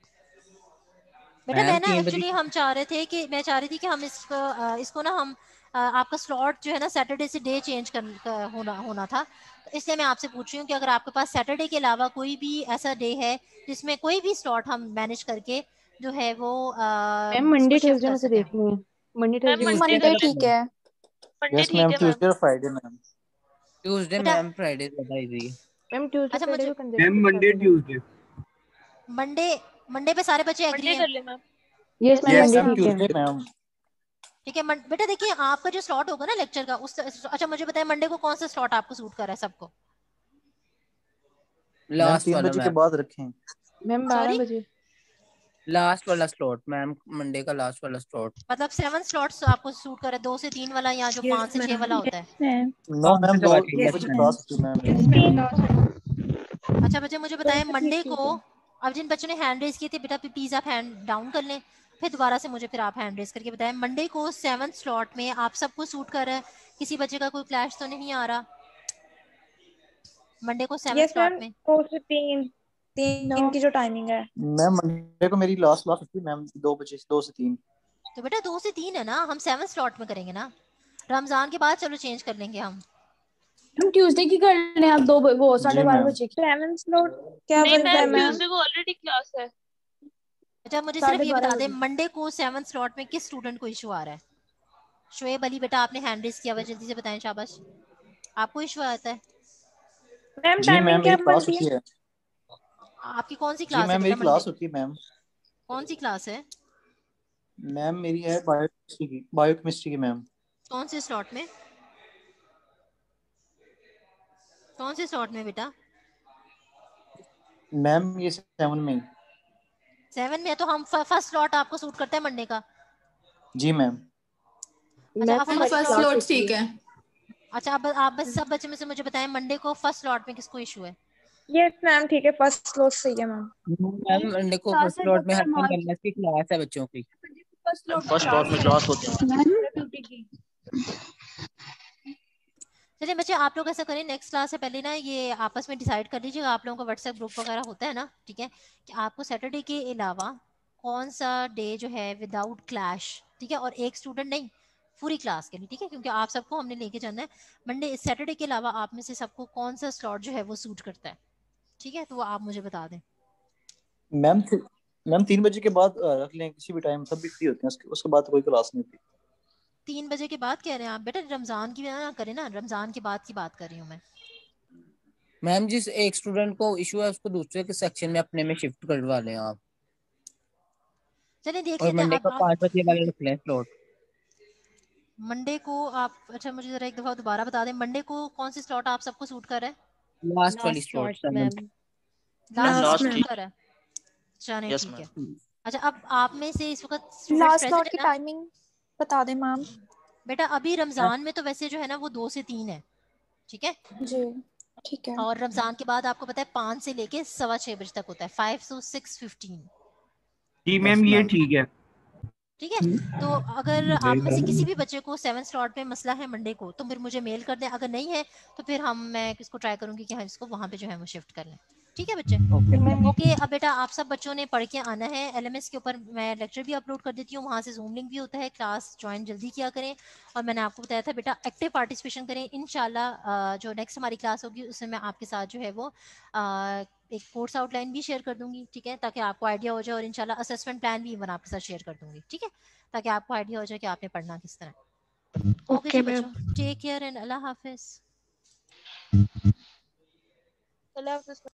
बेटा, मैम मैं ना 3 बजे एक्चुअली हम चाह रहे थे कि मैं चाह रही थी कि हम इसको ना हम आपका स्लॉट जो है ना सैटरडे से डे चेंज होना था, तो इसलिए मैं आपसे पूछ रही हूँ कि अगर आपके पास सैटरडे के अलावा कोई भी ऐसा डे है जिसमें कोई भी स्लॉट हम मैनेज करके जो है वो मैम मंडे इसको शिफ्ट ट्यूसडे कर में से सकें। देख ली है। Monday ma'am Tuesday Tuesday Monday का मंडे रख ठीक लें। है। मंडे यस ठीक मैम है मैम। ट्यूसडे और फ्राइडे मैम। ट्यूसडे बेटा मैम फ्राइडे ज्यादा इजी है। मैम ट्यूसडे अच्छा फ्राइडे मुझे को कंसेप्ट कर देना। मंडे मंडे पे सारे बच्चे एग्री मंडे हैं? कर ले ma'am. Yes ma'am yes yes Monday ma'am ma'am. ठीक है। Tuesday ma'am. ठीक है बेटा देखिए आपका जो स्लॉट होगा ना लेक्चर का उस, अच्छा मुझे बताएं मंडे को कौन सा स्लॉट आपको सूट कर रहा है सबको? मैम लास्ट 3 वाला बजे के मैम, बाद रखें। मैम 12 सॉरी बजे। लास्ट वाला स्लॉट मैम, मंडे का लास्ट वाला स्लॉट। मतलब 7 स्लॉट्स आपको सूट करे, 2 से 3 वाला या जो यस 5 से 6 मैम। वाला होता है? मैम नो 5 से मैम दो सवा 6 दो यस बजे मैम। क्लास होती है मैम मेरी। 3 अच्छा बच्चे मुझे बताएं मंडे को, ठीक है। अब जिन बच्चों ने हैंड रेस किए थे बेटा प्लीज आप हैंड डाउन कर लें, फिर दोबारा से मुझे फिर आप हैंड रेस करके बताएं मंडे को 7 स्लॉट में आप सबको सूट कर रहा है, किसी बच्चे का कोई क्लैश तो नहीं आ रहा मंडे को 7 यस मैम स्लॉट में? 2 से 3 नो 3 की जो टाइमिंग है। मैम मंडे को मेरी लास्ट क्लास होती है मैम 2 बजे 2 से 3। तो बेटा 2 से 3 है ना, हम 7 स्लॉट में करेंगे ना, रमजान के बाद चलो चेंज कर लेंगे हम। हम ट्यूसडे की कर लें आप 2 वो जी 12:30 मैम। बजे की। 7 स्लॉट क्या नहीं बनता है मैम मैम? ट्यूसडे को ऑलरेडी क्लास है। अच्छा मुझे सिर्फ ये 12:30 बता दें बजे। मंडे को 7 स्लॉट में किस स्टूडेंट को इशू आ रहा है? शोएब अली बेटा आपने हैंड रेस किया हुआ, जल्दी से बताएं शाबाश, आपको इशू आता है? मैम जी मैम टाइमिंग क्या मेरी क्लास बनती होती है? है। आपकी कौन सी जी क्लास है मैम बेटा मेरी मंडे? क्लास होती है मैम। कौन सी क्लास है? मैम मेरी है बायोकेमिस्ट्री की मैम। कौन से स्लॉट में, कौन से स्लॉट में बेटा? मैम ये 7 में। 7 में, तो हम फर्स्ट स्लॉट आपको सूट करता है मंडे का? जी मैम। अच्छा अब ma'am first first slot, slot ठीक है। अच्छा अब आप बस सब बच्चे में से मुझे बताएं मंडे को फर्स्ट स्लॉट में किसको इशू है? यस मैम ठीक है, फर्स्ट स्लॉट सही है मैम। मैम मंडे को क्लास फर्स्ट है स्लॉट में डॉक्टर हरफन मार्च वेलनेस की क्लास है बच्चों की। फर्स्ट स्लॉट फर्स्ट स्लॉट में क्लास होती है। ड्यूटी की। चलिए बच्चे आप लोग ऐसा करें नेक्स्ट क्लास से पहले ना ये आपस में डिसाइड कर लीजिएगा, आप लोगों का व्हाट्सएप ग्रुप वगैरह होता है ना, ठीक है, कि आपको सैटरडे के अलावा कौन सा डे जो है विदाउट क्लैश, ठीक है, और एक स्टूडेंट नहीं पूरी क्लास के लिए, ठीक है, क्योंकि आप सबको हमने लेके जाना है मंडे सैटरडे के अलावा आप में से सबको कौन सा स्लॉट जो है वो सूट करता है, ठीक है, तो वो आप मुझे बता दें। मैम 3 बजे के बाद रख लें किसी भी टाइम, सब भी फ्री होते हैं, उसके बाद कोई क्लास नहीं होती। 3 बजे के बाद कह रहे हैं आप? बेटा रमजान की ना करें ना, रमजान के बाद की बात कर रही हूँ मैं। मैम जिस एक स्टूडेंट को इशू है उसको दूसरे के सेक्शन में अपने में शिफ्ट करवा लें आप, चलिए देख और लेते हैं मंडे अब को 5 बजे वाले रख लें स्लॉट। मंडे को आप, अच्छा मुझे जरा एक दफा दोबारा बता दें मंडे को कौन सी स्लॉट आप सबको सूट कर रहा है? लास्ट वाली last slot slot ma'am. Last last suit ma'am. कर रहा है, चलिए यस ठीक है। मैम। अच्छा अब आप में से इस वक्त स्टूडेंट्स लास्ट प्रेजेंट स्लॉट है की ना? टाइमिंग बता दें मैम। बेटा अभी रमजान में तो वैसे जो है ना वो 2 से 3 है, ठीक है, जी ठीक है। और रमजान के बाद आपको पता है 5 से लेके 6:15 बजे तक होता है, 5 to 6:15, जी मैम ये ठीक है। ठीक है। तो अगर आप में से किसी भी बच्चे को 7 स्लॉट में मसला है मंडे को, तो फिर मुझे मेल कर दें, अगर नहीं है तो फिर मैं इसको ट्राई करूंगी कि हम इसको वहां पे जो है वो शिफ्ट कर लें। ठीक है बच्चे? ओके, अब बेटा आप सब बच्चों ने पढ़ के आना है। LMS के ऊपर मैं लेक्चर भी अपलोड कर देती हूँ, वहाँ से जूम लिंक भी होता है। क्लास ज्वाइन जल्दी किया करें। और मैंने आपको बताया था बेटा एक्टिव पार्टिसिपेशन करें। इंशाल्लाह जो नेक्स्ट हमारी क्लास होगी उसमें मैं आपके साथ जो है वो एक कोर्स आउटलाइन भी शेयर कर दूंगी, ठीक है, ताकि आपको आइडिया हो जाए। और इंशाल्लाह असेसमेंट प्लान भी इवन आपके साथ शेयर कर दूंगी, ठीक है, ताकि आपको आइडिया हो जाए कि आपने पढ़ना किस तरह। ओके जी बच्चों, टेक केयर एंड अल्लाह हाफिज। अल्लाह हाफ़िज़।